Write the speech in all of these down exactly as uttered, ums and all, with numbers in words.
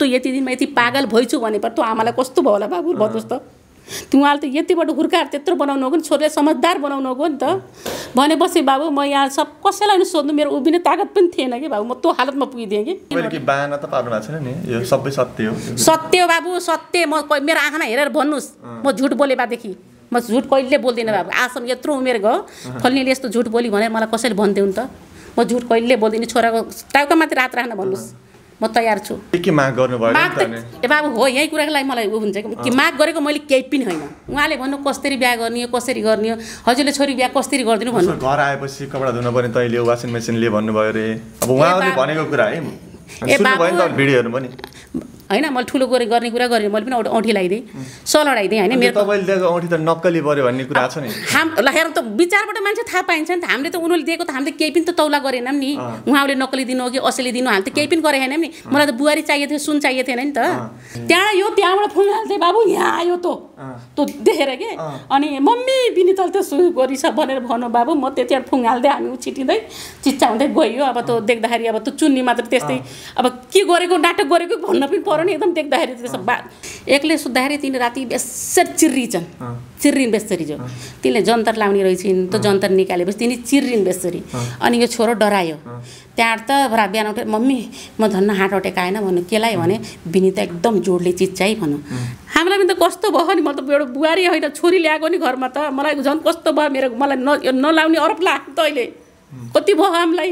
यस्तो यति दिनमा यति पागल भइछु भने पर त्यो आमालाई कस्तो भयो होला बाबु भन्नुहोस् त तिमीले त यतिबाट हुर्काएर त्यत्रो बनाउनु हो नि छोरीलाई समझदार बनाउनु हो नि त भनेपछि बाबु म यहाँ सब कसैलाई पनि सोध्नु मेरो उभिने ताकत पनि थिएन कि बाबु म त्यो हालतमा पुगिदिएँ कि कि बाना त पार्नु भएको छैन नि यो सबै सत्य हो सत्य हो बाबु सत्य म मेरो आँखामा हेरेर भन्नुहोस् म झुट बोले बादेखि म झुट कहिले बोल्दिनँ बाबु आसम यत्रो उमेर गयो फल्नेले यस्तो झुट बोली भनेर मलाई कसैले भन्थ्यो नि त म झुट कहिले बोल्दिनँ छोराको टाउका मात्रै रात राख्न भन्नुहोस् म तयार छु के माग गर्नुभयो ए बाबु हो यही कुराको लागि मलाई उ हुन्छ कि माग गरेको मैले केही पनि होइन उहाँले भन्नु कसरी बिहा गर्ने हो कसरी गर्ने हो हजुरले छोरी बिहा कसरी गरिदिनु भन्नु घर आएपछि कपडा धुन पर्ने तैँले वासिङ मेसिनले भन्नुभयो रे अब उहाँले भनेको कुरा है सुन्नु भयो नि त भिडियोहरु पनि हैन मैले ठुलो गरे गर्ने कुरा गरेँ मैले पनि औँठी लगाइदिएँ सल लगाइदिएँ हैन मेरो तपाईले दिएको औँठी त नक्कली पर्यो भन्ने कुरा छ नि हाम ल हेर त विचारबाट मान्छे थाहा पाइन्छ नि त हामीले त उनीले दिएको त हामीले केही पनि त तौला गरेनौं नि उहाँले नक्कली दिनु हो कि असली दिनु हामीले त केही पनि गरे हैनौं नि मलाई त बुहारी चाहिएको थियो सुन चाहिएको थिएन नि त त्यहाँ यो त्यहाँबाट फोन हाल्थे बाबु यहाँ आयो त त्यो देखेर के अनि मम्मी बिनितल त सु गरिछ भनेर भन्नु बाबु म त्यतिखेर फोन हाल्दै हामी उछिटिँदै चिच्चा हुँदै गयो अब त देख्दाखेरि अब त चुन्नी मात्र त्यस्तै अब के गरेको नाटक गरेको भन्न पनि पर्यो नि एकदम देख्दाखेरि त्यसो एकले सुत्दाखेरि तिनी राति बेसरी चिर्रिन्छन् चिर्रिन बेसरी जो तिनले जन्तर लाउने रहेछिन् त जन्तर निकालेपछि तिनी चिर्रिन बेसरी अनि यो छोरो डरायो त्यहाँ त भरा बिहान उठेर मम्मी म धन्न हात अटेकाएन भन्नु केलाई भने बिनिता एकदम जोडले चिच्चाइ भन्नु हामीलाई पनि त कस्तो भयो नि म त एउटा बुहारी होइन छोरी ल्याएको नि घरमा त मलाई झन् कस्तो भयो मेरो मलाई न नलाउने अरब लाग्छ त अहिले कति भयो हामीलाई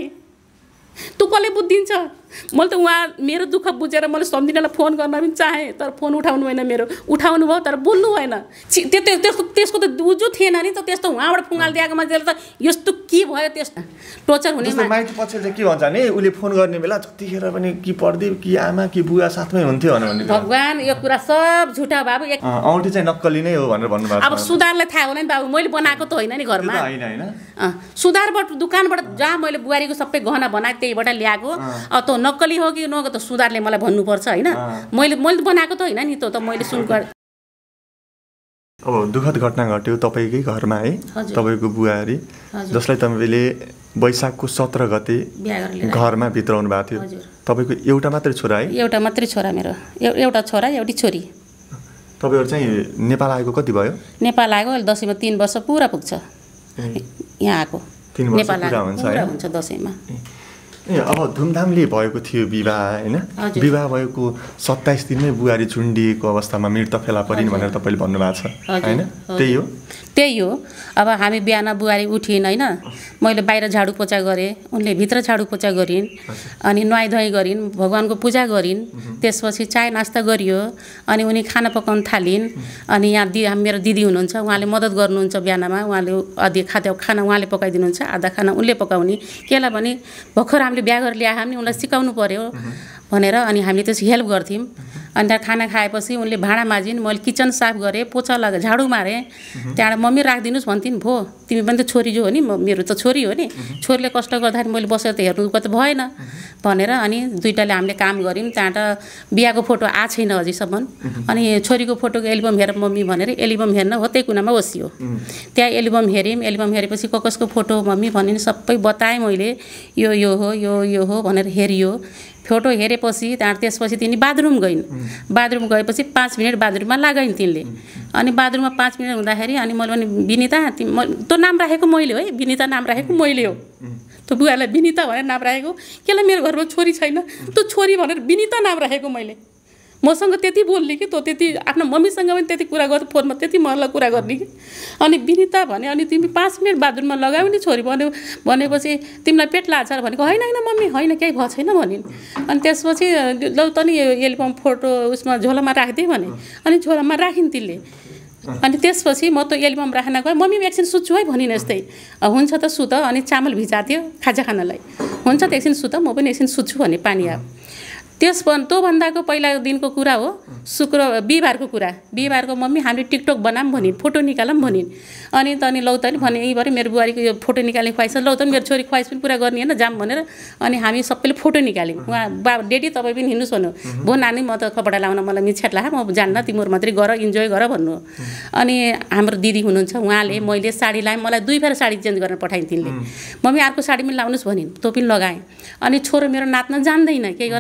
तँ कसले बुझिदिन्छ मैले त उहाँ मेरो दुःख बुझेर मैले सम्झिनलाई फोन गर्न पनि चाहेँ तर फोन उठाउनु भएन मेरो उठाउनु भयो तर बोल्नु भएन त्यसको त्यसको त उजो थिएन नि त त्यस्तो उहाँबाट फुङ्गाल दिएको मान्छेले त यस्तो के भयो त्यस्तो टोचर हुने माइती पछि चाहिँ के भन्छ नि उसले फोन गर्ने बेला जतिखेर पनि कि पढ्दै कि आमा कि बुवा साथमै हुन्थ्यो भने भगवान यो कुरा सब झुटा बाबु एक औँठी चाहिँ नक्कली नै हो भनेर भन्नुभएको अब सुधारलाई थाहा होला नि बाबु मैले बनाएको त होइन नि घरमा हैन हैन सुधारबाट दोकानबाट जहाँ मैले बुहारीको सबै गहना बनाए त्यहीबाट ल्याएको अब त नक्कली हो कि नहो त सुधारले मलाई भन्नुपर्छ हैन मैले मैले बनाएको त हैन नि त त मैले सुन अब दुःखद घटना घट्यो तपाईकै घरमा है तपाईको बुहारी जसलाई तपाईले वैशाखको सत्र गते घरमा भित्राउनु भएको थियो तपाईको एउटा मात्रै छोरा है एउटा मात्रै छोरा मेरो एउटा छोरा एउटी छोरी तपाईहरु चाहिँ नेपाल आएको कति भयो नेपाल आएको दशैंमा तीन वर्ष पुरा पुग्छ यहाँ आएको तीन वर्ष पुरा हुन्छ है हुन्छ दशैंमा ए अब धुमधामले भएको थियो विवाह हैन विवाह भएको सत्ताइस दिनमै बुहारी चुन्डिएको अवस्थामा मृत फेला परिन् भनेर तपाईले भन्नु भएको छ हैन त्यही हो त्यही हो अब हामी बिहान बुहारी उठिन् हैन मैले बाहिर झाडु पोछा गरे उनले भित्र झाडु पोछा गरिन् अनि नुहाइ धुवाइ गरिन् भगवानको पूजा गरिन् त्यसपछि चाय नास्ता गरियो अनि उनी खाना पकाउन थालिन् अनि यहाँ दि मेरो दिदी हुनुहुन्छ उहाँले मद्दत गर्नुहुन्छ बिहानमा उहाँले अधिक खाद्य खाना उहाँले पकाइदिनुहुन्छ आधा खाना उनले पकाउने केला भने भर्खर हामीले बिहा गरेर ल्याए हामी उनलाई सिकाउनु पर्यो भनेर अनि हामीले त्यसो हेल्प गर्थ्यौं अनि त्यहाँ खाना खाएपछि उनले भाँडा माझिन् मैले किचन साफ गरेँ पोछा लगा झाडु मारेँ त्यहाँबाट मम्मी राखिदिनुस् भन्थिन् भो तिमी पनि त छोरी जो हो नि मेरो त छोरी हो नि छोरीले कष्ट गर्दाखेरि मैले बसेर त हेर्नु त भएन भनेर अनि दुईटाले हामीले काम गऱ्यौँ त्यहाँबाट बिहाको फोटो आ छैन अझैसम्म अनि छोरीको फोटोको एल्बम हेर मम्मी भनेर एल्बम हेर्न हो त्यही कुनामा बसियो त्यहाँ एल्बम हेऱ्यौँ एल्बम हेरेपछि कसको फोटो मम्मी भनिन् सबै बताएँ मैले यो यो हो यो यो हो भनेर हेरियो फोटो हेरेपछि त्यहाँ त्यसपछि तिनी बाथरुम गइन् बाथरुम गएपछि पाँच मिनट बाथरुममा लगाइन् तिनले अनि बाथरुममा पाँच मिनट हुँदाखेरि अनि मैले भने बिनिता त्यो नाम राखेको मैले हो है बिनिता नाम राखेको मैले हो त्यो बुवालाई बिनिता भनेर नाम राखेको केलाई मेरो घरमा छोरी छैन त्यो छोरी भनेर बिनिता नाम राखेको मैले मसँग त्यति बोल्ने कि त्यो त्यति आफ्नो मम्मीसँग पनि त्यति कुरा गर्दै फोनमा त्यति मलाई कुरा गर्ने कि अनि बिनिता भने अनि तिमी पाँच मिनट बाथरुममा लगायो नि छोरी भन्यो भनेपछि तिमीलाई पेट लाग्छ भनेको होइन होइन मम्मी होइन केही भएको छैन भनिन् अनि त्यसपछि लौ त नि एल्बम फोटो उसमा झोलामा राखिदिएँ भने अनि झोलामा राखिन् तिनले अनि त्यसपछि म त एल्बम राख्न गएँ मम्मी एकछिन सुत्छु है भनिन् यस्तै हुन्छ त सुत अनि चामल भिजाथ्यो खाजा खानलाई हुन्छ त एकछिन सुत म पनि एकछिन सुत्छु भने पानी आयो त्यस त्यो भन्दाको पहिला दिनको कुरा हो शुक्र बिहीबारको कुरा बिहीबारको मम्मी हामीले टिकटक बनाऊँ भनिन् फोटो निकालौँ भनिन् अनि त अनि लौ त नि भने यही भरे मेरो बुहारीको यो फोटो निकाल्ने ख्वाइस लौ त मेरो छोरी ख्वाइस पनि पुरा गर्ने होइन जाम भनेर अनि हामी सबैले फोटो निकाल्यौँ उहाँ बा डेडी तपाईँ पनि हिँड्नुहोस् भन्नु भो नानी म त कपडा लाउन मलाई मिछ्याट लाग्यो म जान्न तिमीहरू मात्रै गर इन्जोय गर भन्नु अनि हाम्रो दिदी हुनुहुन्छ उहाँले मैले साडी लाएँ मलाई दुई फेर साडी चेन्ज गर्न पठाइन् तिनले मम्मी अर्को साडी पनि लाउनुहोस् भनिन् त्यो पनि लगाएँ अनि छोरो मेरो नाच्न जान्दैन केही गर्न जान्दैन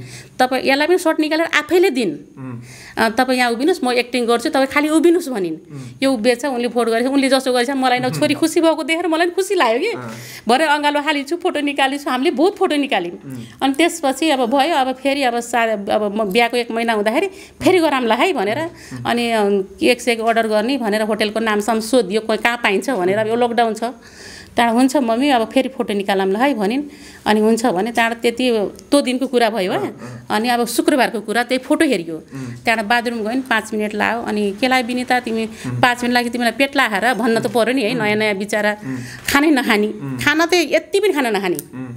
तपाईँ यसलाई पनि सर्ट निकालेर आफैले दिन तपाईँ यहाँ उभिनुहोस् म एक्टिङ गर्छु तपाईँ खालि उभिनुहोस् भनिन् यो उभिएछ उनले फोटो गरेछ उनले जसो गरेछ मलाई न छोरी खुसी भएको देखेर मलाई पनि खुसी लाग्यो कि भरे अँगालो हालिछु फोटो निकालिछु हामीले बहुत फोटो निकाल्यौँ अनि त्यसपछि अब भयो अब फेरि अब सा अब म बिहाको एक महिना हुँदाखेरि फेरि गराउँला है भनेर अनि केक सेक अर्डर गर्ने भनेर होटेलको नामसम्म सोधियो कहाँ पाइन्छ भनेर अब यो लकडाउन छ त्यहाँबाट हुन्छ मम्मी अब फेरि फोटो निकालौँला है भनिन् अनि हुन्छ भने त्यहाँबाट त्यति त्यो दिनको कुरा भयो है अनि अब शुक्रबारको कुरा त्यही फोटो हेरियो त्यहाँबाट बाथरुम गयो नि पाँच मिनट लाग्यो अनि के लाग्यो विनिता तिमी पाँच मिनट लागि तिमीलाई पेट लाएर भन्न त पऱ्यो नि है नयाँ नयाँ बिचरा खानै नखाने खाना त यति पनि खाना नखाने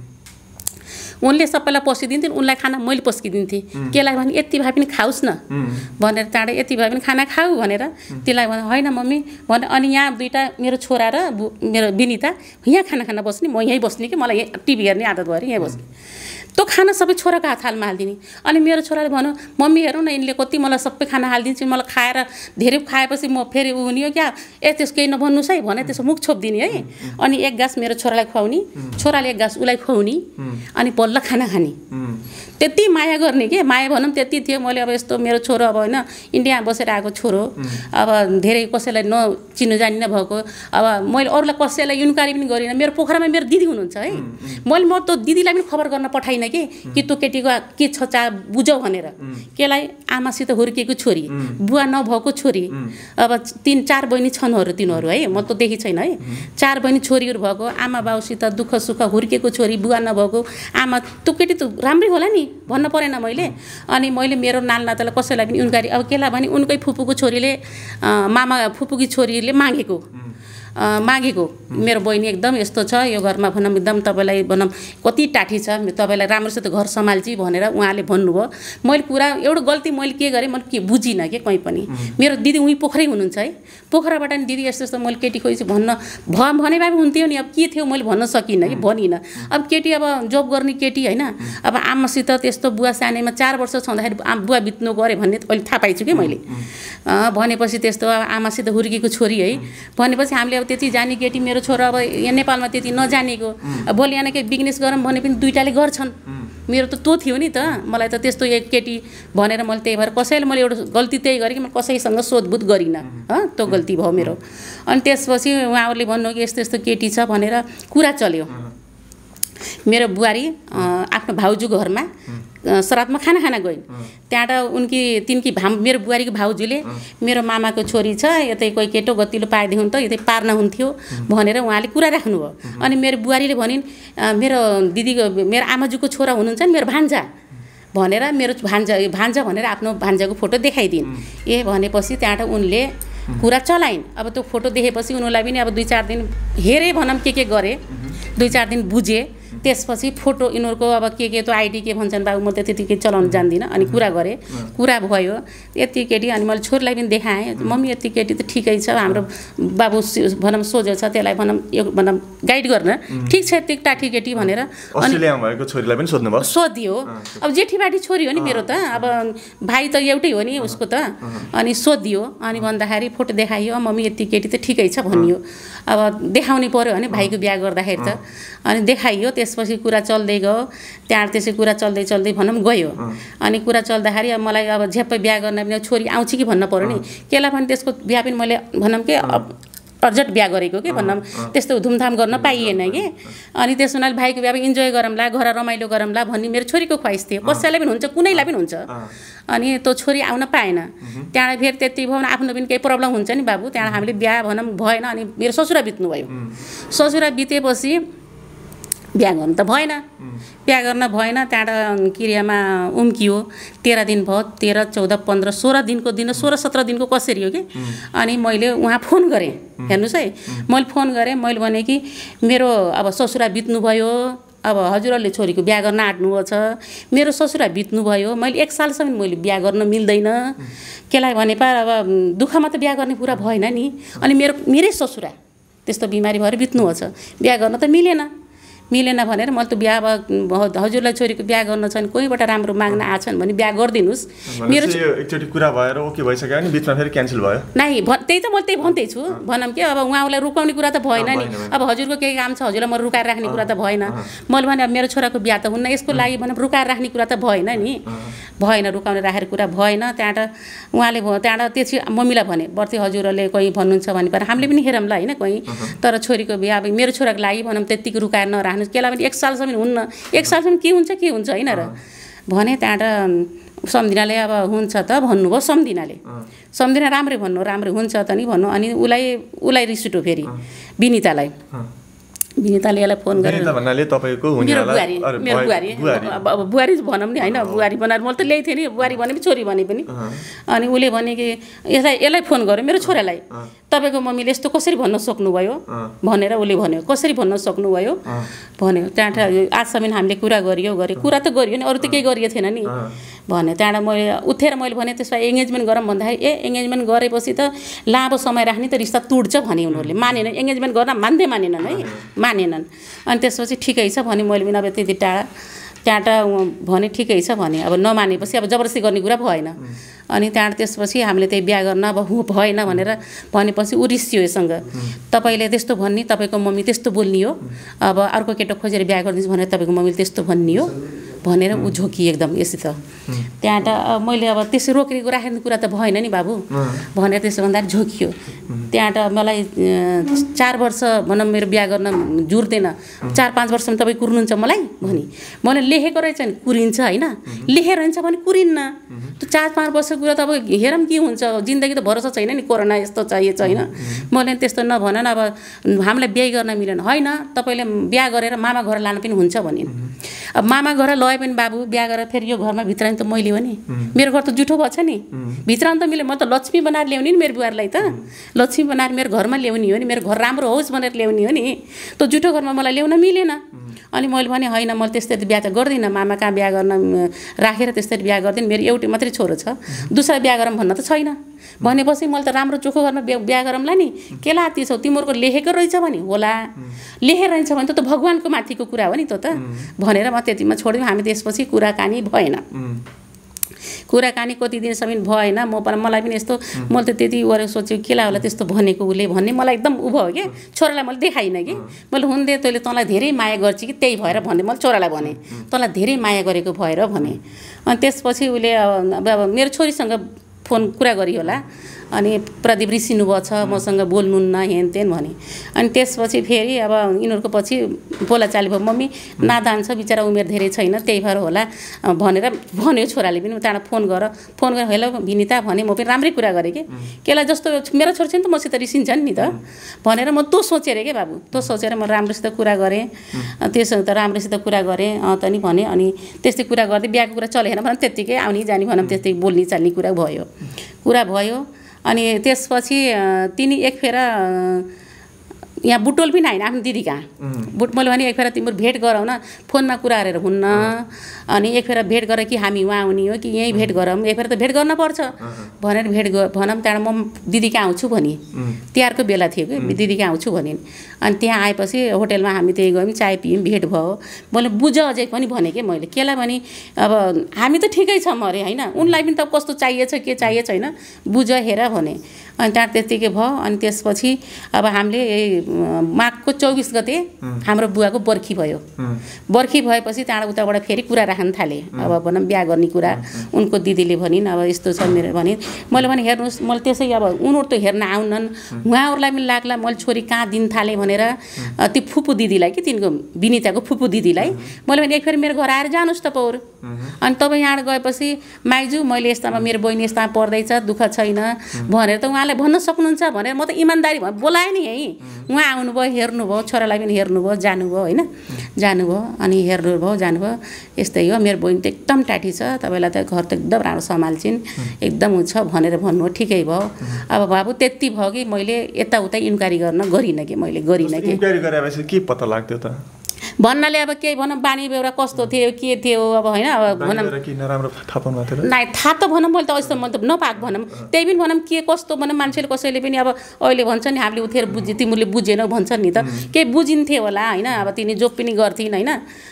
उनले सबैलाई पस्किदिन्थिन् उनलाई खाना मैले पस्किदिन्थेँ केलाई भने यति भए पनि खाओस् न भनेर त्यहाँबाट यति भए पनि खाना खाऊ भनेर त्यसलाई भने होइन मम्मी भने अनि यहाँ दुईवटा मेरो छोरा र मेरो विनिता यहाँ खाना खाना बस्ने म यहीँ बस्ने कि मलाई टिभी हेर्ने आदत भएर यहीँ बस्ने त्यो खाना सबै छोराको हात हालमा हालिदिने अनि मेरो छोराले भन्यो मम्मी हेरौँ न यिनले कति मलाई सबै खाना हालिदिन्छ मलाई खाएर धेरै खाएपछि म फेरि उनियो क्या ए त्यस केही नभन्नुहोस् है भने त्यसो मुख छोपिदिने है अनि एक गाँस मेरो छोरालाई खुवाउने छोराले एक गाँस उसलाई खुवाउने अनि बल्ल खाना खाने त्यति माया गर्ने के माया भनौँ त्यति थियो मैले अब यस्तो मेरो छोरो अब होइन इन्डियामा बसेर आएको छोरो अब धेरै कसैलाई नचिन्नु जानी नभएको अब मैले अरूलाई कसैलाई इन्क्वायरी पनि गरिनँ मेरो पोखरामा मेरो दिदी हुनुहुन्छ है मैले म त दिदीलाई पनि खबर गर्न पठाइनँ कि कि त्यो केटीको के छ चा बुझौ भनेर केलाई आमासित हुर्किएको छोरी बुवा नभएको छोरी अब तिन चार बहिनी छन् तिनीहरू है म त देखी छैन है चार बहिनी छोरीहरू भएको आमा बाउसित दुःख सुख हुर्किएको छोरी बुवा नभएको आमा त्यो केटी त राम्रै होला नि भन्न परेन मैले अनि मैले मेरो नालनातालाई कसैलाई पनि इन्क्वायरी अब केलाई भने उनकै फुपूको छोरीले मामा फुपूकी छोरीले मागेको मागेको मेरो बहिनी एकदम यस्तो छ यो घरमा भनौँ एकदम तपाईँलाई भनौँ कति टाठी छ तपाईँलाई राम्रोसित घर सम्हाल्छु भनेर उहाँले भन्नुभयो मैले कुरा एउटा गल्ती मैले के गरेँ मैले के बुझिनँ कि कहीँ पनि मेरो दिदी उहीँ पोखरै हुनुहुन्छ है पोखराबाट नि दिदी यस्तो यस्तो मैले केटी खोइ भन्न भ भने भए हुन्थ्यो नि अब के थियो मैले भन्न सकिनँ कि भनिनँ अब केटी अब जब गर्ने केटी होइन अब आमासित त्यस्तो बुवा सानैमा चार वर्ष छँदाखेरि बुवा बित्नु गऱ्यो भन्ने अहिले थाहा पाइछु कि मैले भनेपछि त्यस्तो आमासित हुर्किएको छोरी है भनेपछि हामीले अब त्यति जाने केटी मेरो छोरा अब यहाँ नेपालमा त्यति नजानेको भोलि यहाँ केही बिजनेस गरौँ भने पनि दुईटाले गर्छन् मेरो त त्यो थियो नि त मलाई त त्यस्तो एक केटी भनेर मैले त्यही भएर कसैले मैले एउटा गल्ती त्यही गरेँ कि म कसैसँग सोधबुझ गरिनँ ह त्यो गल्ती भयो मेरो अनि त्यसपछि उहाँहरूले भन्नु कि यस्तो यस्तो केटी छ भनेर कुरा चल्यो मेरो बुहारी आफ्नो भाउजू घरमा श्राद्धमा खाना खाना गइन् त्यहाँबाट उनकी तिनकी भा मेरो बुहारीको भाउजूले मेरो मामाको छोरी छ यतै कोही केटो गतिलो पाइदियो भने त यतै पार्न हुन्थ्यो भनेर उहाँले कुरा राख्नुभयो अनि मेरो बुहारीले भनिन् मेरो दिदीको मेरो आमाजुको छोरा हुनुहुन्छ नि मेरो भान्जा भनेर मेरो भान्जा भान्जा भनेर आफ्नो भान्जाको फोटो देखाइदिन् ए भनेपछि त्यहाँबाट उनले कुरा चलाइन् अब त्यो फोटो देखेपछि उनीहरूलाई पनि अब दुई चार दिन हेरे भनौँ के के गरे दुई चार दिन बुझे त्यसपछि फोटो यिनीहरूको अब के के त्यो आइडी के भन्छन् बाबु म त त्यतिकै चलाउन जान्दिनँ अनि कुरा गरेँ कुरा भयो यति केटी अनि मैले छोरीलाई पनि देखाएँ मम्मी यति केटी त ठिकै छ हाम्रो बाबु भनौँ सोझो छ त्यसलाई भनौँ यो भनौँ गाइड गर्न ठिक छ यति टाठी केटी भनेर अनि भएको छोरीलाई पनि सोध्नुभयो सोधियो अब जेठीबाटी छोरी हो नि मेरो त अब भाइ त एउटै हो नि उसको त अनि सोधियो अनि भन्दाखेरि फोटो देखाइयो मम्मी यति केटी त ठिकै छ भनियो अब देखाउनै पर्यो भने भाइको बिहा गर्दाखेरि त अनि देखाइयो त्यसपछि कुरा चल्दै गयो त्यहाँ त्यसै कुरा चल्दै चल्दै भनौँ गयो अनि कुरा चल्दाखेरि अब मलाई अब झ्याप्पै बिहा गर्न पनि छोरी आउँछ कि भन्न पर्यो नि केलाई पनि त्यसको बिहा पनि मैले भनौँ कि अर्जेन्ट बिहा गरेको के भनौँ त्यस्तो धुमधाम गर्न पाइएन कि अनि त्यस हुनाले भाइको बिहा इन्जोय गरौँला घर रमाइलो गरौँला भन्ने मेरो छोरीको ख्वाइस थियो कसैलाई पनि हुन्छ कुनैलाई पनि हुन्छ अनि त्यो छोरी आउन पाएन त्यहाँबाट फेरि त्यति भयो भने आफ्नो पनि केही प्रब्लम हुन्छ नि बाबु त्यहाँ हामीले बिहा भनौँ भएन अनि मेरो ससुरा बित्नु भयो ससुरा बितेपछि बिहा गर्नु त भएन बिहा गर्न भएन त्यहाँबाट क्रियामा उम्कियो तेह्र दिन भयो तेह्र चौध पन्ध्र सोह्र दिनको दिन सोह्र सत्र दिनको कसरी हो कि अनि मैले उहाँ फोन गरेँ हेर्नुहोस् है मैले फोन गरेँ मैले भने कि मेरो अब ससुरा बित्नुभयो अब हजुरहरूले छोरीको बिहा गर्न आँट्नुभएको छ मेरो ससुरा बित्नुभयो मैले एक सालसम्म मैले बिहा गर्न मिल्दैन केलाई भने पा अब दुःखमा त बिहा गर्ने कुरा भएन नि अनि मेरो मेरै ससुरा त्यस्तो बिमारी भएर बित्नुभएको छ बिहा गर्न त मिलेन मिलेन भनेर मैले त बिहा अब हजुरलाई छोरीको बिहा गर्न छ भने कोहीबाट राम्रो माग्न आछन् भने बिहा गरिदिनुहोस् मेरो एकचोटि कुरा भएर ओके भइसक्यो नि बिचमा फेरि क्यान्सल भयो नाइ त्यही त म त्यही भन्दैछु भनौँ कि अब उहाँलाई रुकाउने कुरा त भएन नि अब हजुरको केही काम छ हजुरलाई म रुकाएर राख्ने कुरा त भएन मैले भने अब मेरो छोराको बिहा त हुन्न यसको लागि भने रुकाएर राख्ने कुरा त भएन नि भएन रुकाउने राखेर कुरा भएन त्यहाँबाट उहाँले त्यहाँबाट त्यसै मम्मीलाई भने बर्ती हजुरले कोही भन्नुहुन्छ भने पर हामीले पनि हेरौँला होइन कोही तर छोरीको बिहा अब मेरो छोराको लागि भनौँ त्यत्तिको रुकाएर नराख्नु केलाई पनि एक सालसम्म हुन्न एक सालसम्म के हुन्छ के हुन्छ होइन र भने त्यहाँबाट सम्धिनाले अब हुन्छ त भन्नुभयो सम्धिनाले सम्धिना राम्रै भन्नु राम्रै हुन्छ त नि भन्नु अनि उसलाई उसलाई रिस उठ्यो फेरि विनितालाई विनिताले यसलाई फोन गरेर भन्नाले तपाईको मेरो बुहारी मेरो बुहारी अब बुहारी भनौँ नि होइन बुहारी बनाएर मैले त ल्याइ थिएँ नि बुहारी भने पनि छोरी भने पनि अनि उसले भने कि यसलाई यसलाई फोन गर्यो मेरो छोरालाई तपाईँको मम्मीले यस्तो कसरी भन्न सक्नुभयो भनेर उसले भन्यो कसरी भन्न सक्नुभयो भन्यो त्यहाँबाट आजसम्म हामीले कुरा गरियो गर्यो कुरा त गरियो नि अरू त केही गरिएको थिएन नि भने त्यहाँबाट मैले उठेर मैले भने त्यसमा एङ्गेजमेन्ट गरौँ भन्दाखेरि ए एङ्गेजमेन्ट गरेपछि त लामो समय राख्ने त रिस्ता तुड्छ भने उनीहरूले मानेन एङ्गेजमेन्ट गर्न मान्दै मानेनन् है मानेनन् अनि त्यसपछि ठिकै छ भने मैले पनि अब त्यति टाढा त्यहाँबाट भने ठिकै छ भने अब नमानेपछि अब जबरजस्ती गर्ने कुरा भएन अनि त्यहाँबाट त्यसपछि हामीले त्यही बिहा गर्न अब हु भएन भनेर भनेपछि उ रिसियो यससँग तपाईँले त्यस्तो भन्ने तपाईँको मम्मी त्यस्तो बोल्ने हो अब अर्को केटो खोजेर बिहा गरिदिन्छु भनेर तपाईँको मम्मीले त्यस्तो भन्ने हो भनेर ऊ झोकी एकदम यसै त त्यहाँबाट मैले अब त्यसै रोकेको राख्ने कुरा त भएन नि बाबु भनेर त्यसो भन्दाखेरि झोकियो त्यहाँबाट मलाई चार वर्ष भनौँ मेरो बिहा गर्न जुर्दैन चार पाँच वर्षमा तपाईँ कुर्नुहुन्छ मलाई भने मैले लेखेको रहेछ नि कुरिन्छ होइन लेखेर रहन्छ भने कुरिन्न त्यो चार पाँच वर्षको कुरा त अब हेरौँ के हुन्छ जिन्दगी त भरोसा छैन नि कोरोना यस्तो छ यो छैन मैले त्यस्तो नभन न अब हामीलाई बिहा गर्न मिलेन होइन तपाईँले बिहा गरेर मामा घर लानु पनि हुन्छ भने अब मामा घर लए पनि बाबु बिहा गरेर फेरि यो घरमा भित्राउनु त मैले हो नि मेरो घर त जुठो भएछ नि भित्राउनु त मिले म त लक्ष्मी बनाएर ल्याउने नि मेरो बुहारीलाई त लक्ष्मी बनाएर मेरो घरमा ल्याउने हो नि मेरो घर राम्रो होस् भनेर ल्याउने हो नि त्यो जुठो घरमा मलाई ल्याउन मिलेन अनि मैले भने होइन मैले त्यस्तै बिहा त गर्दिनँ मामा कहाँ बिहा गर्न राखेर त्यस्तै बिहा गर्दिनँ मेरो एउटै मात्रै छोरो छ दुसरा बिहा गरौँ भन्न त छैन भनेपछि मैले त राम्रो चोखो घरमा बिहा गरौँला नि के लाती छौ तिमीहरूको लेखेको रहेछ भने होला लेखेर रहेछ भने त भगवान्को माथिको कुरा हो नि त त भनेर म त्यतिमा छोड्यौँ हामी त्यसपछि कुराकानी भएन कुराकानी कति दिनसम्म भएन म पनि मलाई पनि यस्तो मैले त त्यति गरेर सोचेँ केला होला त्यस्तो भनेको उसले भन्ने मलाई एकदम उ भयो कि छोरालाई मैले देखाइनँ कि मैले हुँदै तैँले तँलाई धेरै माया गर्छ कि त्यही भएर भन्ने मैले छोरालाई भने तँलाई धेरै माया गरेको भएर भने अनि त्यसपछि उसले अब मेरो छोरीसँग फोन कुरा गरी होला अनि प्रदीप रिसिनु भएको छ मसँग बोल्नुहुन्न हेन तेन भने अनि त्यसपछि फेरि अब यिनीहरूको पछि बोलाचाली भयो मम्मी नादान छ बिचरा उमेर धेरै छैन त्यही भएर होला भनेर भन्यो छोराले पनि त्यहाँबाट फोन गर फोन गरेर हेलो विनिता भने म पनि राम्रै कुरा गरेँ कि केलाई जस्तो मेरो छोरी चाहिँ त मसित रिसिन्छन् नि त भनेर म तँ सोचेर के बाबु तँ सोचेर म राम्रोसित कुरा गरेँ त्यसो त राम्रोसित कुरा गरेँ त नि भने अनि त्यस्तै कुरा गर्दै बिहाको कुरा चलेन भने त्यत्तिकै आउने जाने भनौँ त्यस्तै बोल्ने चाल्ने कुरा भयो कुरा भयो अनि त्यसपछि तिनी एक फेर यहाँ बुटोल पनि आएन आफ्नो दिदी कहाँ बुट मैले भने एक फेर तिम्रो भेट गरौँ न फोनमा कुरा गरेर हुन्न अनि एक फेर भेट गरेर कि हामी उहाँ आउने हो कि यहीँ भेट गरौँ एक फेर त भेट गर्न पर्छ भनेर भेट भनौँ त्यहाँबाट म दिदी कहाँ आउँछु भने तिहारको बेला थियो कि दिदी कहाँ आउँछु भने अनि त्यहाँ आएपछि होटेलमा हामी त्यही गयौँ चाय पियौँ भेट भयो मैले बुझ अझै पनि भने कि मैले केलाई भने अब हामी त ठिकै छौँ अरे होइन उनलाई पनि त कस्तो चाहिएछ के चाहिएछ होइन बुझ हेर भने अनि त्यहाँ त्यत्तिकै भयो अनि त्यसपछि अब हामीले माघको चौबिस गते हाम्रो बुवाको बर्खी भयो बर्खी भएपछि त्यहाँबाट उताबाट फेरि कुरा राख्न थालेँ अब भनौँ बिहा गर्ने कुरा उनको दिदीले भनिन् अब यस्तो छ मेरो भने मैले भने हेर्नुहोस् मैले त्यसै अब उनीहरू त हेर्न आउनन् उहाँहरूलाई पनि लाग्ला मैले छोरी कहाँ दिन थालेँ भनेर ती फुपू दिदीलाई कि तिनको विनिताको फुपू दिदीलाई मैले भने एक फेरि मेरो घर आएर जानुहोस् त पौर अनि तपाईँ यहाँ गएपछि माइजू मैले यस्तामा मेरो बहिनी यस्तामा पर्दैछ दुःख छैन भनेर त उहाँलाई भन्न सक्नुहुन्छ भनेर म त इमान्दारी भयो बोलाएँ नि है उहाँ आउनुभयो हेर्नुभयो छोरालाई पनि हेर्नुभयो जानुभयो होइन जानुभयो अनि हेर्नुभयो जानुभयो यस्तै हो मेरो बहिनी त एकदम टाठी छ तपाईँलाई त घर त एकदम राम्रो सम्हाल्छिन् एकदम हुन्छ भनेर भन्नुभयो ठिकै भयो अब बाबु त्यति भयो कि मैले यताउता इन्क्वायरी गर्न गरिनँ कि मैले गरिनँ कि इन्क्वायरी गरेपछि के पत्ता लाग्थ्यो त भन्नाले अब केही भनौँ बानी बेहोरा कस्तो थियो के थियो अब होइन अब भनौँ नाइ थाहा त भनौँ मैले त यस्तो मैले त नपाएको भनौँ त्यही पनि भनौँ के कस्तो भनौँ मान्छेले कसैले पनि अब अहिले भन्छ नि हामीले उठेर बुझ्यो तिमीले बुझेनौ भन्छ नि त केही बुझिन्थ्यो होला होइन अब तिनी जो पनि गर्थिन् होइन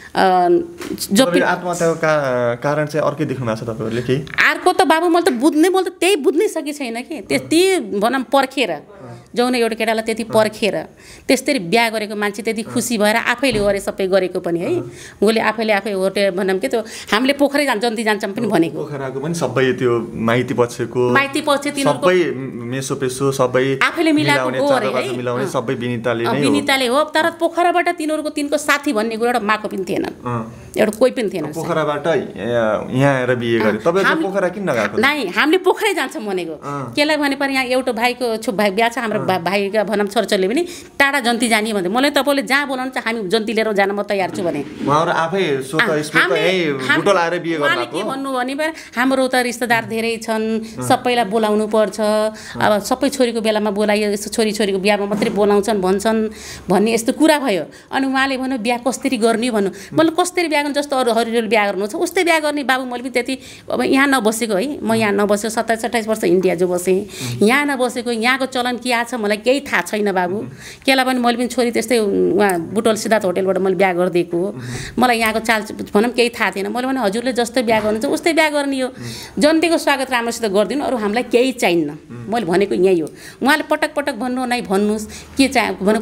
जो पनि आत्महत्याको कारण चाहिँ अर्कै देख्नु भएको छ तपाईँहरूले केही अर्को त बाबु मैले त बुझ्नै मैले त त्यही बुझ्नै सके छैन कि त्यति भनौँ पर्खेर जाउन एउटा केटालाई त्यति पर्खेर त्यस्तरी बिहा गरेको मान्छे त्यति खुसी भएर आफैले गरे सबै गरेको पनि है उसले आफैले आफै होटे भनौँ के त्यो हामीले पोखरै जान्छ जन्ती जान्छौँ पनि भनेको पोखराको पनि सबै त्यो माइती पक्षको माइती पक्ष तिनीहरूको सबै मेसो पेसो सबै आफैले मिलाएको हो अरे है मिलाउने सबै विनिताले नै विनिताले हो तर पोखराबाट तिनीहरूको तिनको साथी भन्ने कुरा एउटा माको पनि थिएन एउटा कोही पनि थिएन पोखराबाट यहाँ आएर बिहे गरे तपाईहरु पोखरा किन नगएको नाइ हामीले पोखरै जान्छौँ भनेको केलाई भने पर यहाँ एउटा भाइको छु भाइ बिहा छ हाम्रो भाइका भनौँ छोरछोरीले पनि टाढा जन्ती जाने भन्दै मलाई तपाईँले जहाँ बोलाउनु चाहिँ हामी जन्ती लिएर जान म तयार छु भने उहाँहरु आफै स्वतस्फूर्त यही बुटोल आएर बिहे गर्नु के भन्नु भने पर हाम्रो त रिश्तेदार धेरै छन् सबैलाई बोलाउनु पर्छ अब सबै छोरीको बेलामा बोलाइयो यस्तो छोरी छोरीको बिहामा मात्रै बोलाउँछन् भन्छन् भन्ने यस्तो कुरा भयो अनि उहाँले भन्नु बिहा कसरी गर्ने भन्नु मैले कसरी बिहा गर्नु जस्तो अरू हरिहरले बिहा गर्नु छ उस्तै बिहा गर्ने बाबु मैले पनि त्यति अब यहाँ नबसेको है म यहाँ नबसेको सत्ताइस अट्ठाइस वर्ष इन्डिया जो बसेँ यहाँ नबसेको यहाँको चलन के आछ मलाई केही थाहा छैन बाबु केलाई पनि मैले पनि छोरी त्यस्तै उहाँ बुटोल सिद्धार्थ होटेलबाट मैले बिहा गरिदिएको हो मलाई यहाँको चाल भनौँ केही थाहा थिएन मैले भने हजुरले जस्तै बिहा गर्नुहुन्छ उस्तै बिहा गर्ने हो जन्तीको स्वागत राम्रोसित गरिदिनु अरू हामीलाई केही चाहिन्न मैले भनेको यही हो उहाँले पटक पटक भन्नु नै भन्नुहोस् के चाहिँ भन्नु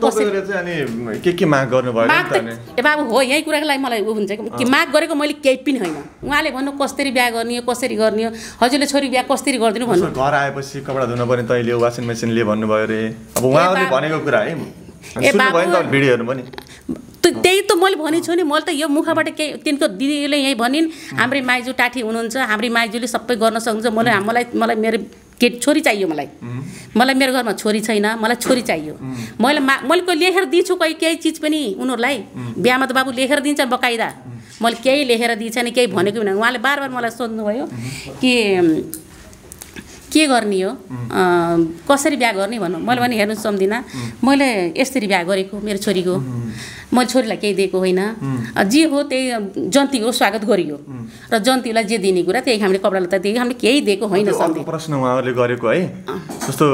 कसरी के के माग गर्नुभयो ए बाबु हो यही कुराको लागि मलाई उ हुन्छ कि माग गरेको मैले केही पनि होइन उहाँले भन्नु कसरी बिहा गर्ने हो कसरी गर्ने हो हजुरले छोरी बिहा कसरी गरिदिनु भन्नु घर आएपछि कपडा धुन पर्ने तैँले वासिङ मेसिनले भन्नुभयो रे अब उहाँहरूले भनेको कुरा है सुन्नुभयो नि त भिडियोहरू पनि त्यही त मैले भनेको छु नि मैले त यो मुखबाट केही तिनको दिदीले यही भनिन् हाम्रै माइजू टाठी हुनुहुन्छ हाम्रै माइजूले सबै गर्न सक्नुहुन्छ मलाई मलाई मलाई मेरो के छोरी चाहियो मलाई मलाई मेरो घरमा छोरी छैन मलाई छोरी चाहियो मैले मा मैले लेखेर दिन्छु कोही केही चिज पनि उनीहरूलाई बिहामा त बाबु लेखेर दिन्छ बकाइदा मैले केही लेखेर दिन्छ नि केही भनेको पनि उहाँले बार बार मलाई सोध्नुभयो कि के गर्ने हो कसरी बिहा गर्ने भन्नु मैले भने हेर्नु सम्झिनँ मैले यसरी बिहा गरेको मेरो छोरीको मैले छोरीलाई केही दिएको होइन जे हो त्यही जन्तीको स्वागत गरियो र जन्तीलाई जे दिने कुरा त्यही हामीले कपडा लत्ता दिएको हामीले केही दिएको होइन सम्झिनु प्रश्न उहाँहरूले गरेको है जस्तो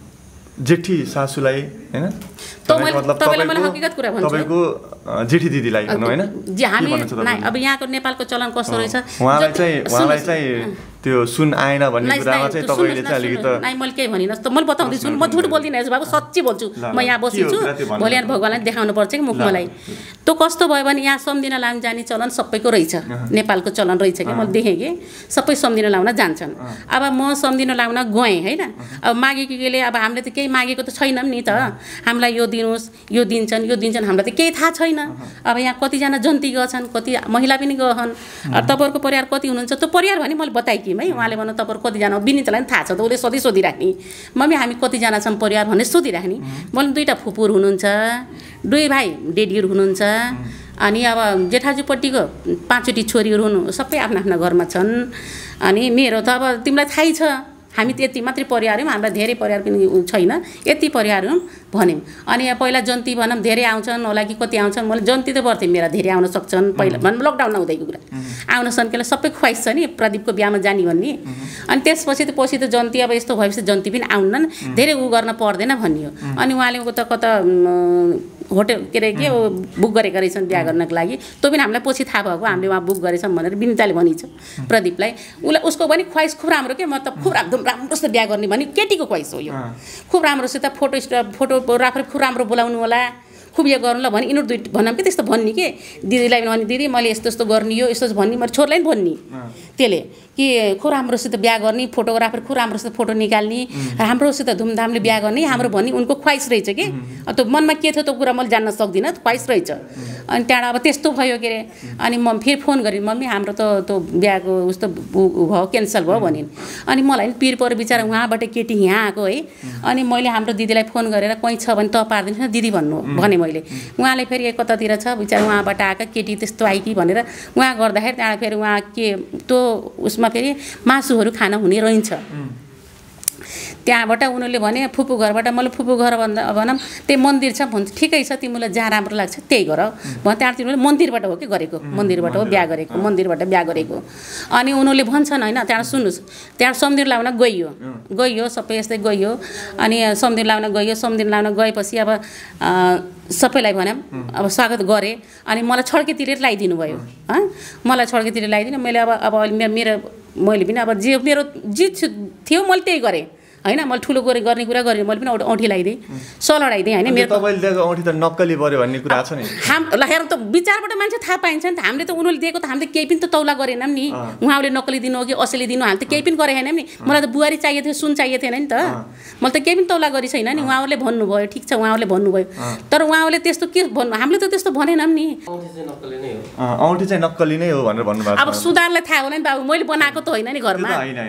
जेठी सासूलाई हैन तपाईलाई मैले हकीकत कुरा भन्छु तपाईको जेठी दिदीलाई भन्नु हैन जे हामी अब यहाँको नेपालको चलन कस्तो रहेछ उहाँलाई चाहिँ उहाँलाई चाहिँ त्यो सुन आएन भन्ने कुरामा चाहिँ तपाईले चाहिँ अलिकति नाइ मैले केही भनिनस् त मैले बताउँदै छु म झुट बोल्दिन है बाबु सच्ची बोल्छु म यहाँ बसिछु भोलि यहाँ भगवानलाई देखाउनु पर्छ कि मुख मलाई त्यो कस्तो भयो भने यहाँ सम्झिन लाउन जाने चलन सबैको रहेछ नेपालको चलन रहेछ कि मैले देखेँ कि सबै सम्झिन लाउन जान्छन् अब म सम्झिन लाउन गएँ हैन अब मागेकोले अब हामीले त केही मागेको त छैनौँ नि त हामीलाई यो दिनुहोस् यो दिन्छन् यो दिन्छन् हामीलाई त केही थाहा छैन अब यहाँ कतिजना जन्ती गछन् कति महिला पनि गहन् तपाईँहरूको परिवार कति हुनुहुन्छ त्यो परिवार भने मैले बताएँ कि है उहाँले भन्नु तपाईँहरू कतिजना विनितालाई पनि थाहा छ त उसले सधैँ सोधिराख्ने मम्मी हामी कतिजना छौँ परिवार भनेर सोधिराख्ने मैले दुईवटा फुपूर हुनुहुन्छ दुई भाइ डेडीहरू हुनुहुन्छ अनि अब जेठाजुपट्टिको पाँचवटी छोरीहरू हुनु सबै आफ्नो आफ्नो घरमा छन् अनि मेरो त अब तिमीलाई थाहै छ हामी त्यति मात्रै परिवार हौँ हामीलाई धेरै परिवार पनि छैन यति परिवार हौँ भन्यौँ अनि यहाँ पहिला जन्ती भनौँ धेरै आउँछन् होला कि कति आउँछन् मैले जन्ती त बर्थेँ मेरा धेरै आउन सक्छन् पहिला भनौँ लकडाउन नहुँदैको कुरा आउन सक्नेलाई सबै ख्वाइस छ नि प्रदीपको बिहामा जाने भन्ने अनि त्यसपछि त पछि त जन्ती अब यस्तो भएपछि जन्ती पनि आउन्नन् धेरै उ गर्न पर्दैन भन्ने हो अनि उहाँले त कता होटेल के अरे के बुक गरेका रहेछन् बिहा गर्नको लागि त्यो पनि हामीलाई पछि थाहा भएको हामीले उहाँ बुक गरेछौँ भनेर विनिताले भनिन्छ प्रदीपलाई उसलाई उसको पनि ख्वाइस खुब राम्रो के म त खुब एकदम राम्रोसित बिहा गर्ने भने केटीको ख्वाइस हो यो खुब राम्रोसित फोटो फोटो राखेर खुब राम्रो बोलाउनु होला खुब यो गर्नु ल भने यिनीहरू दुई भनौँ कि त्यस्तो भन्ने के दिदीलाई पनि भने दिदी मैले यस्तो यस्तो गर्ने यो यस्तो भन्ने मैले छोरीलाई पनि भन्ने त्यसले कि खुब राम्रोसित बिहा गर्ने फोटोग्राफर खुब राम्रोसित फोटो निकाल्ने राम्रोसित धुमधामले बिहा गर्ने हाम्रो भन्ने उनको ख्वाइस रहेछ कि त्यो मनमा के थियो त्यो कुरा मैले जान्न सक्दिनँ ख्वाइस रहेछ अनि त्यहाँबाट अब त्यस्तो भयो के अरे अनि म फेरि फोन गरेँ मम्मी हाम्रो त त्यो बिहाको उस्तो भयो क्यान्सल भयो भनिन् अनि मलाई पनि पिर पऱ्यो बिचरा उहाँबाट केटी यहाँ आएको है अनि मैले हाम्रो दिदीलाई फोन गरेर कहीँ छ भने त पारिदिनुहोस् न दिदी भन्नु भने मैले उहाँले फेरि कतातिर छ बिचरा उहाँबाट आएका केटी त्यस्तो आयो कि भनेर उहाँ गर्दाखेरि त्यहाँबाट फेरि उहाँ के त्यो उसमा फेरि मासुहरू खाना हुने रहन्छ त्यहाँबाट उनीहरूले भने फुपू घरबाट मैले फुपू घर भन्दा भनौँ त्यही मन्दिर छ भन्छ ठिकै छ तिमीलाई जहाँ राम्रो लाग्छ त्यही गर भन् त्यहाँ तिमीले मन्दिरबाट हो कि गरेको मन्दिरबाट हो बिहा गरेको मन्दिरबाट बिहा गरेको अनि उनीहरूले भन्छन् होइन त्यहाँ सुन्नुहोस् त्यहाँ सम्धिर लाउन गइयो गइयो सबै यस्तै गइयो अनि सम्धिर लाउन गइयो सम्धिर लाउन गएपछि अब सबैलाई भन्यो अब स्वागत गरेँ अनि मलाई छड्केतिर लगाइदिनु भयो मलाई छड्केतिर लगाइदिनु मैले अब अब अहिले मेरो मैले पनि अब जे मेरो जे थियो मैले त्यही गरेँ हैन मैले ठुलो गर्ने गर्ने कुरा गरेँ मैले पनि एउटा औँठी लगाइदिएँ सल लगाइदिएँ होइन मेरो तपाईँले दिएको औँठी त नक्कली पऱ्यो भन्ने कुरा छ नि हाम ल हेर त विचारबाट मान्छे थाहा पाइन्छ नि त हामीले त उनीहरूले दिएको त हामीले केही पनि त तौला गरेनौँ नि उहाँले नक्कली दिनु हो कि असली दिनु हामीले त केही पनि गरेन नि मलाई त बुहारी चाहिएको थियो सुन चाहिएको थिएन नि त मैले त केही पनि तौला गरि छैन नि उहाँहरूले भन्नुभयो ठिक छ उहाँहरूले भन्नुभयो तर उहाँहरूले त्यस्तो के भन्नु हामीले त त्यस्तो भनेनौँ नि औँठी चाहिँ नक्कली नै हो भनेर भन्नुभएको अब सुधारलाई थाहा होला नि बाबु मैले बनाएको त होइन नि घरमा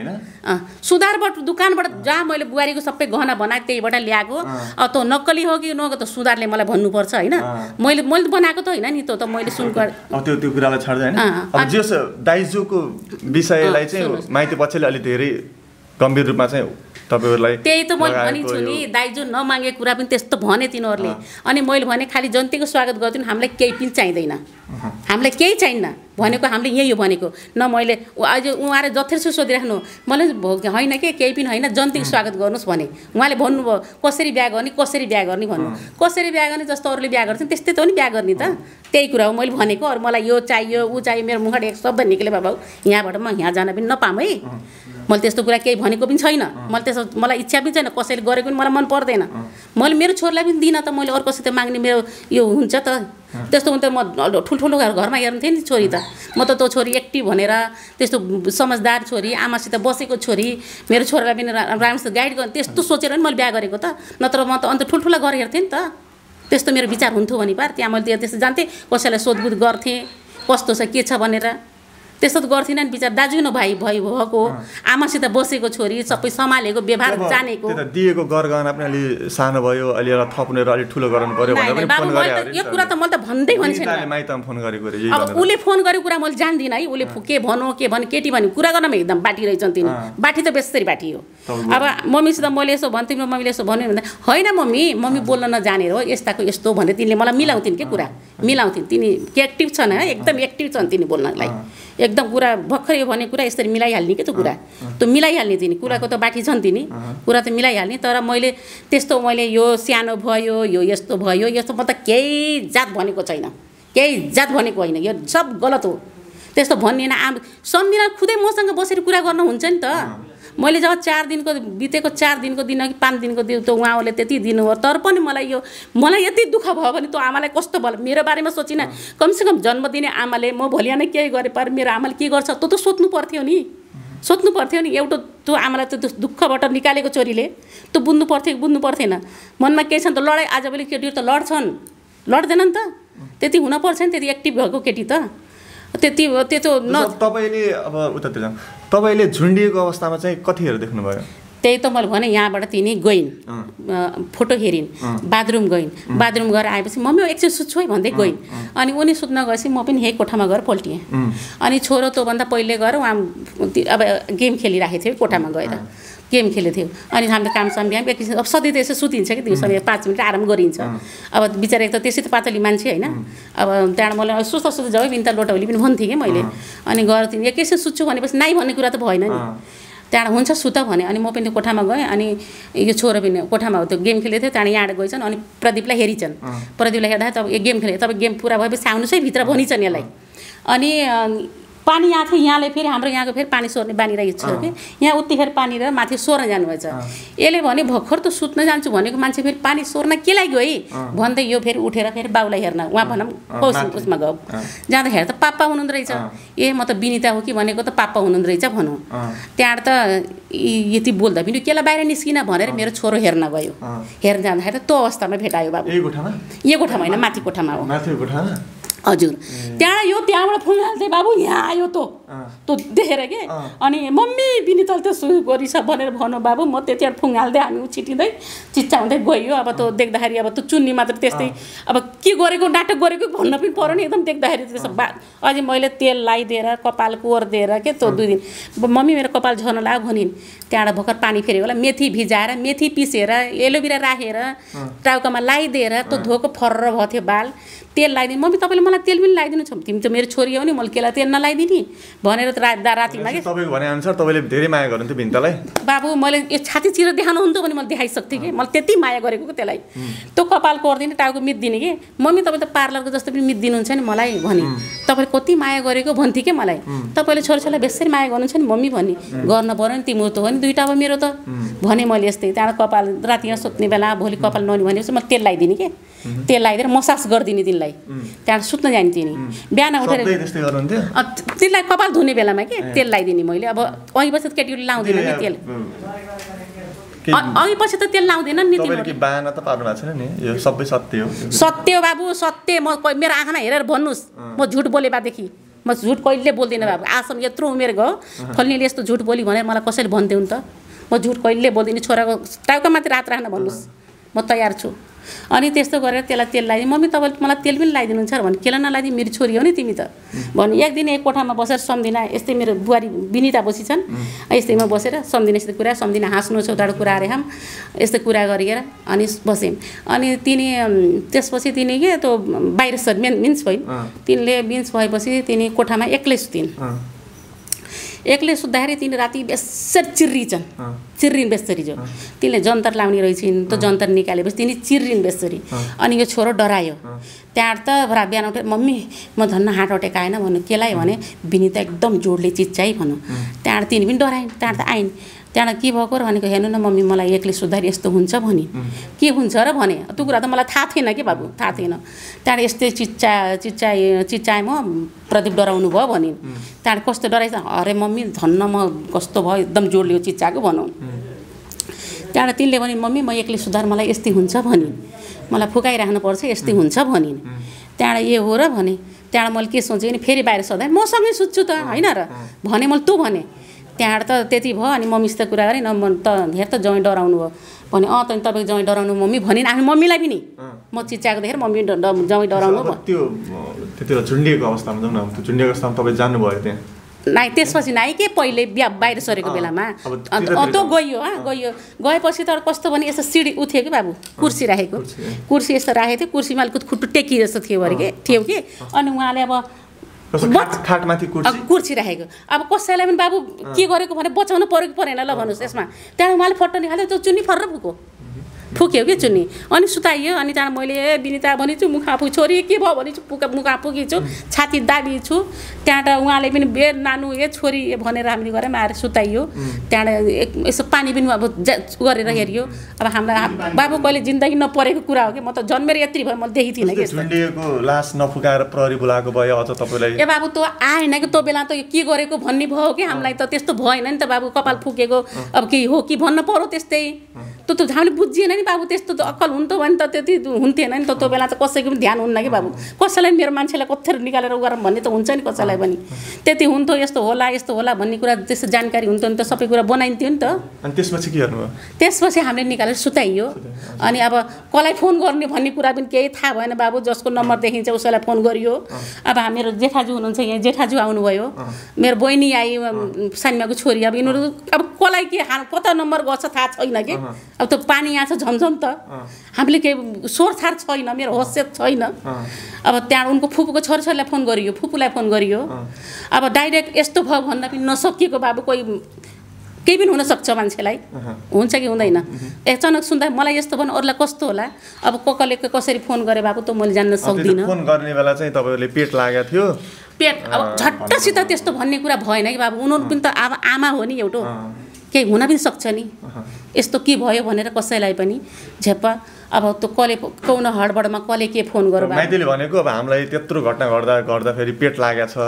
सुधारबाट दोकानबाट जहाँ मैले बुहारीको सबै गहना बनाएँ त्यहीबाट ल्याएको अब त नक्कली हो कि नहो त सुधारले मलाई भन्नुपर्छ होइन मैले मैले बनाएको त होइन नि त त मैले सुन त्यो त्यो कुरालाई छाड्दै होइन अब जे दाइजूको विषयलाई चाहिँ माइती पक्षले अलि धेरै गम्भीर रूपमा चाहिँ तपाईहरुलाई त्यही त मैले भनिछु नि दाइजू नमागेको कुरा पनि त्यस्तो भने तिनीहरूले अनि मैले भने खाली जनताको स्वागत गर्दिनु हामीलाई केही पनि चाहिँदैन हामीलाई केही चाहिन्न भनेको हामीले यही हो भनेको न मैले आज उहाँले जथेर्सो सोधिराख्नु मलाई होइन के केही पनि होइन जनताको स्वागत गर्नुहोस् भने उहाँले भन्नुभयो कसरी बिहा गर्ने कसरी बिहा गर्ने भन्नु कसरी बिहा गर्ने जस्तो अरूले बिहा गर्छन् त्यस्तै त हो नि बिहा गर्ने त त्यही कुरा हो मैले भनेको अरू मलाई यो चाहियो ऊ चाहियो मेरो मुखबाट एक शब्द निक्ले बाबु यहाँबाट म यहाँ जान पनि नपाऊँ है मैले त्यस्तो कुरा केही भनेको पनि छैन मैले त्यस्तो मलाई इच्छा पनि छैन कसैले गरेको पनि मलाई मन पर्दैन मैले मेरो छोरीलाई पनि दिन त मैले अरू कसैले माग्ने मेरो यो हुन्छ त त्यस्तो हुन त म ठुल्ठुलो घरमा हेर्नु थिएँ नि छोरी त म त त्यो छोरी एक्टिभ भनेर त्यस्तो समझदार छोरी आमासित बसेको छोरी मेरो छोरालाई पनि राम्रोसित गाइड गर्ने त्यस्तो सोचेर पनि मैले बिहा गरेको त नत्र म त अन्त ठुल्ठुला घर हेर्थेँ नि त त्यस्तो मेरो विचार हुन्थ्यो भने पार त्यहाँ मैले त्यस्तो जान्थेँ कसैलाई सोधबुझ गर्थेँ कस्तो छ के छ भनेर त्यस्तो त गर्थिनँ नि विचार दाजु न भाइ भाइ भएको आमासित बसेको छोरी सबै सम्हालेको व्यवहार जानेको त्यो त दिएको गरगहना पनि अलि सानो भयो अलि एउटा थप्नेर अलि ठुलो गर्नु पर्यो भनेर पनि फोन गरे यो कुरा त मैले त भन्दै भन्छ नि माइतमा फोन गरेको रे अब उले फोन गरेको कुरा मैले जान्दिन है उले के भनो के भन केटी भनि कुरा गर्नमा एकदम बाटी रहेछन् तिनी बाटी त बेसरी बाटी हो अब मम्मीसित मैले यसो भन्थेँ र मम्मीले यसो भन्यो भन्दा होइन मम्मी मम्मी बोल्न नजानेर हो यस्ताको यस्तो भनेर तिनले मलाई मिलाउँथिन् के कुरा मिलाउँथिन् तिनी एक्टिभ छन् है एकदम एक्टिभ छन् तिनी बोल्नलाई एकदम कुरा भर्खर यो भने कुरा यसरी मिलाइहाल्ने के त कुरा त्यो मिलाइहाल्ने तिनी कुराको त बाठी छन् तिनी कुरा त मिलाइहाल्ने तर मैले त्यस्तो मैले यो सानो भयो यो यस्तो भयो यस्तो म त केही जात भनेको छैन केही जात भनेको होइन यो सब गलत हो त्यस्तो भन्ने आम सम्झिन खुदै मसँग बसेर कुरा गर्न हुन्छ नि त मैले जब चार दिनको बितेको चार दिनको दिन कि पाँच दिनको दिन त उहाँहरूले त्यति दिनुभयो तर पनि मलाई यो मलाई यति दुःख भयो भने त्यो आमालाई कस्तो भयो मेरो बारेमा सोचिनँ कमसेकम जन्म दिने आमाले म भोलि नै केही गरेँ पर मेरो आमाले के गर्छ त्यो त सोध्नु पर्थ्यो नि सोध्नु पर्थ्यो नि एउटा त्यो आमालाई त्यो दुःखबाट निकालेको छोरीले त्यो बुझ्नु पर्थ्यो बुझ्नु पर्थेन मनमा केही छ नि त लडाइँ आजभोलि केटीहरू त लड्छन् लड्दैन नि त त्यति हुनपर्छ नि त्यति एक्टिभ भएको केटी त त्यति त्यो न तपाईँले अब उतातिर जाउँ तपाईँले झुन्डिएको अवस्थामा चाहिँ कतिहरू देख्नुभयो त्यही त मैले भने यहाँबाट तिनी गइन् फोटो हेरिन् बाथरुम गइन् बाथरुम गएर आएपछि मम्मी एकछिन सुत्छु है भन्दै गइन् अनि उनी सुत्न गएपछि म पनि यही कोठामा गएर पल्टिएँ अनि छोरो त्योभन्दा पहिले गएर उहाँ अब गेम खेलिराखेको थियो कोठामा गएर गेम खेलेको थियो अनि हामीले काम साम बिहान एकछिन अब सधैँ त यसो सुतिन्छ कि दिउँसो पाँच मिनट आराम गरिन्छ अब बिचरा एक त त्यसै त पातली मान्छे होइन अब त्यहाँबाट मैले सुस्त सुस्त जाऊ बिन्ता लोटाउली पनि भन्थेँ कि मैले अनि गएर तिमी एकैछिन सुत्छु भनेपछि नाइ भन्ने कुरा त भएन नि त्यहाँबाट हुन्छ सुत भने अनि म पनि कोठामा गएँ अनि यो छोरो पनि कोठामा हो त्यो गेम खेलेको थियो त्यहाँबाट यहाँबाट गएछन् अनि प्रदीपलाई हेरिछन् प्रदीपलाई हेर्दा तब यो गेम खेले तब गेम पुरा भएपछि आउनुहोस् है भित्र भनिन्छन् यसलाई अनि पानी यहाँ थियो यहाँले फेरि हाम्रो यहाँको फेरि पानी सोर्ने बानी रहेको छ कि यहाँ उतिखेर पानी र माथि सोर्न जानुभएछ यसले भने भर्खर त सुत्न जान्छु भनेको मान्छे फेरि पानी सोर्न के लाग्यो है भन्दै यो फेरि उठेर फेरि बाउलाई हेर्न उहाँ भनौँ पौष उसमा गयो जाँदाखेरि त पापा हुनुहुँदो रहेछ ए म त बिनिता हो कि भनेको त पापा हुनुहुँदो रहेछ भनौँ त्यहाँबाट त यति बोल्दा पनि केलाई बाहिर निस्किन भनेर मेरो छोरो हेर्न गयो हेर्न जाँदाखेरि त त्यो अवस्थामा भेटायो बाबु यही कोठामा यो कोठामा होइन माथि कोठामा हो हजुर त्यहाँ यो त्यहाँबाट फुङ्गाल्थे बाबु यहाँ आयो त त्यो देखेर के अनि मम्मी विनिता त सु गरिछ भनेर भन्नु बाबु म त्यतिखेर फुङ्गाल्दै हामी छिटिँदै चिच्चा हुँदै गयो अब त्यो देख्दाखेरि अब त्यो चुन्नी मात्र त्यस्तै अब के गरेको नाटक गरेको भन्न पनि पर्यो नि एकदम देख्दाखेरि त्यसो बा अझै मैले तेल लगाइदिएर कपाल कोरिदिएर के त्यो दुई दिन मम्मी मेरो कपाल झर्न लाग्यो भनिन् त्यहाँबाट भर्खर पानी फेरेको होला मेथी भिजाएर मेथी पिसेर एलोभेरा राखेर टाउकामा लगाइदिएर त्यो धोको फर्र भयो थियो बाल तेल लगाइदिनु मम्मी तपाईँले मलाई तेल पनि लगाइदिनु छ तिमी त मेरो छोरी हो नि मैले केलाई तेल नलाइदिने भनेर रातिमा के तपाईँको भने अनुसार तपाईँले धेरै माया गर्नुहुन्थ्यो भिन्तालाई बाबु मैले यो छाती चिर देखाउनु हुन्थ्यो भने मैले देखाइसक्थेँ कि मैले त्यति माया गरेको त्यसलाई त्यो कपाल कोरिदिने टाउको मिद्दिने कि मम्मी तपाईँ त पार्लरको जस्तो पनि मिद्दिनुहुन्छ नि मलाई भने तपाईँले कति माया गरेको भन्थे कि मलाई तपाईँले छोरीछोरीलाई बेसरी माया गर्नुहुन्छ नि मम्मी भन्ने गर्न पर्यो नि तिम्रो त हो नि दुईवटा अब मेरो त भने मैले यस्तै त्यहाँबाट कपाल रातिमा सुत्ने बेला भोलि कपाल नहुने भनेपछि म तेल लगाइदिने कि तेल लगाइदिएर मसाज गरिदिने तिनलाई त्यहाँबाट सुत्न जान्थेँ नि बिहान उठेर तिनलाई कपाल धुने बेलामा के तेल लगाइदिने मैले अब अघि पछि त केटीहरूले लाउँदैन नि तेल अघि पछि त तेल लाउँदैन नि सत्य हो बाबु सत्य म मेरो आँखामा हेरेर भन्नुहोस् म झुट बोले बादेखि म झुट कहिले बोल्दिनँ बाबु आसम यत्रो उमेर गयो फल्नेले यस्तो झुट बोली भनेर मलाई कसैले भन्थ्यो नि त म झुट कहिले बोल्दिनँ छोराको टाउका मात्रै रात राख्न भन्नुहोस् म तयार छु अनि त्यस्तो गरेर त्यसलाई तेल लगाइदिनु मम्मी तपाईँले मलाई तेल पनि लगाइदिनुहुन्छ भने केला नलाइदिनु मेरो छोरी हो नि तिमी त भने एक दिन एक कोठामा बसेर सम्झिना यस्तै मेरो बुहारी विनिता बसिछन् यस्तैमा बसेर सम्झिना यस्तो कुरा सम्झिना हाँस्नु छौटाडो कुरा अरे हम यस्तो कुरा गरिएर अनि बस्यौँ अनि तिनी त्यसपछि तिनी के त्यो बाहिर सर मेन मिन्स भइन् तिनले मिन्स भएपछि तिनी कोठामा एक्लै सुतिन् एक्लै सुत्दाखेरि तिनी राति बेसरी चिर्रिन्छन् चिर्रिन बेसरी जो तिनले जन्तर लाउने रहेछन् त्यो जन्तर निकालेपछि तिनी चिर्रिन बेसरी अनि यो छोरो डरायो त्यहाँबाट त बिहान उठेर मम्मी म धन्न हार्ट अट्याक आएन भन्नु केलाई भने विनिता एकदम जोडले चिच्चाइ भनौँ त्यहाँबाट तिनी पनि डराइन् त्यहाँबाट आइन् त्यहाँबाट के भएको र भनेको हेर्नु न मम्मी मलाई एक्लै सुत्दाखेरि यस्तो हुन्छ भने के हुन्छ र भने त्यो कुरा त मलाई थाहा थिएन कि बाबु थाहा थिएन त्यहाँबाट यस्तै चिच्चा चिच्चाइ चिच्चाए म प्रदीप डराउनु भयो भनिन् त्यहाँबाट कस्तो डराइछ अरे मम्मी धन्न म कस्तो भयो एकदम जोडले चिच्चाएको भनौँ त्यहाँबाट तिनले भने मम्मी म एक्लै सुधार मलाई यस्तै हुन्छ भनिन् मलाई फुकाइराख्नुपर्छ यस्तै हुन्छ भनिन् त्यहाँबाट ए हो र भने त्यहाँबाट मैले के सोचेँ भने फेरि बाहिर सधैँ मसँगै सुत्छु त होइन र भने मैले तँ भने त्यहाँबाट त त्यति भयो अनि मम्मीसित कुरा गरेँ न म त हेर त जौँ डराउनु भयो भने अँ त तपाईँको जौँ डराउनु मम्मी भनिन् आफ्नो मम्मीलाई पनि म चिच्चाएको देखेर मम्मी जौँ डराउनु भयो त्यो त्यति बेला झुन्डिएको अवस्थामा जाउँ न त्यो झुन्डिएको अवस्थामा तपाईँ जानुभयो त्यहाँ नाइ त्यसपछि नाइ के पहिले बिहा बाहिर सरेको बेलामा त्यो गयो हा गयो गएपछि त कस्तो भने यस्तो सिडी उठ्यो कि बाबु कुर्सी राखेको कुर्सी यस्तो राखेको थियो कुर्सीमा अलिकति खुट्टु टेकी जस्तो थियो अरे के थियो कि अनि उहाँले अब कुर्सी राखेको अब कसैलाई पनि बाबु के गरेको भने बचाउनु परेको परेन ल भन्नुहोस् यसमा त्यहाँबाट उहाँले फट्ट निकाल्यो त्यो चुन्नी फर्र फुक्यो फुक्यो कि चुन्नी अनि सुताइयो अनि त्यहाँबाट मैले ए विनिता भनिछु मुख आफू छोरी के भयो भनिछु पुका मुख आफू छु छाती दाबी छु त्यहाँबाट उहाँले पनि बे नानु ए छोरी ए भनेर हामीले गऱ्यौँ आएर सुताइयो त्यहाँबाट यसो पानी पनि अब गरेर हेरियो अब हामीलाई बाबु कहिले जिन्दगी नपरेको कुरा हो कि म त जन्मेर यत्रो भयो मैले देखेको थिइनँ कि झुन्डिएको लास नफुकाएर प्रहरी बोलाएको भयो अझ तपाईँलाई ए बाबु त्यो आएन कि त्यो बेला त के गरेको भन्ने भयो कि हामीलाई त त्यस्तो भएन नि त बाबु कपाल फुकेको अब के हो कि भन्न पर्यो त्यस्तै त्यो त हामीले बुझिएन नि बाबु त्यस्तो त अक्कल हुन्थ्यो भने त त्यति हुन्थेन नि त त्यो बेला त कसैको पनि ध्यान हुन्न कि बाबु कसैलाई मेरो मान्छेलाई कत्थेर निकालेर उ गरौँ भन्ने त हुन्छ नि कसैलाई पनि त्यति हुन्थ्यो यस्तो होला यस्तो होला भन्ने कुरा त्यस्तो जानकारी हुन्थ्यो नि त सबै कुरा बनाइन्थ्यो नि त अनि त्यसपछि के गर्नुभयो त्यसपछि हामीले निकालेर सुताइयो अनि अब कसलाई फोन गर्ने भन्ने कुरा पनि केही थाहा भएन बाबु जसको नम्बर देखिन्छ उसैलाई फोन गरियो अब हाम्रो जेठाजु हुनुहुन्छ यहाँ जेठाजु आउनुभयो मेरो बहिनी आई सानिमाको छोरी अब यिनीहरू अब कसलाई के कता नम्बर गर्छ थाहा छैन कि अब त्यो पानी यहाँ छ झमझम त हामीले केही सोरछार छैन मेरो होसियत छैन अब त्यहाँ उनको फुपूको छोरीछोरीलाई फोन गरियो फुपूलाई फोन गरियो अब डाइरेक्ट यस्तो भयो भन्न पनि नसकिएको बाबु कोही केही पनि हुनसक्छ मान्छेलाई हुन्छ कि हुँदैन अचानक सुन्दा मलाई यस्तो भन्नु अरूलाई कस्तो होला अब कसले कसरी फोन गरे बाबु त मैले जान्न सक्दिनँ फोन गर्ने बेला चाहिँ तपाईँले पेट लागेको थियो पेट अब झट्टसित त्यस्तो भन्ने कुरा भएन कि बाबु उनीहरू पनि त अब आमा हो नि एउटा केही हुन पनि सक्छ नि यस्तो के भयो भनेर कसैलाई पनि झेप्पा अब त्यो कसले कौन हडबडमा कसले के फोन गर्यो माइतीले भनेको अब हामीलाई त्यत्रो घटना घट्दा घट्दाखेरि पेट लागेको छ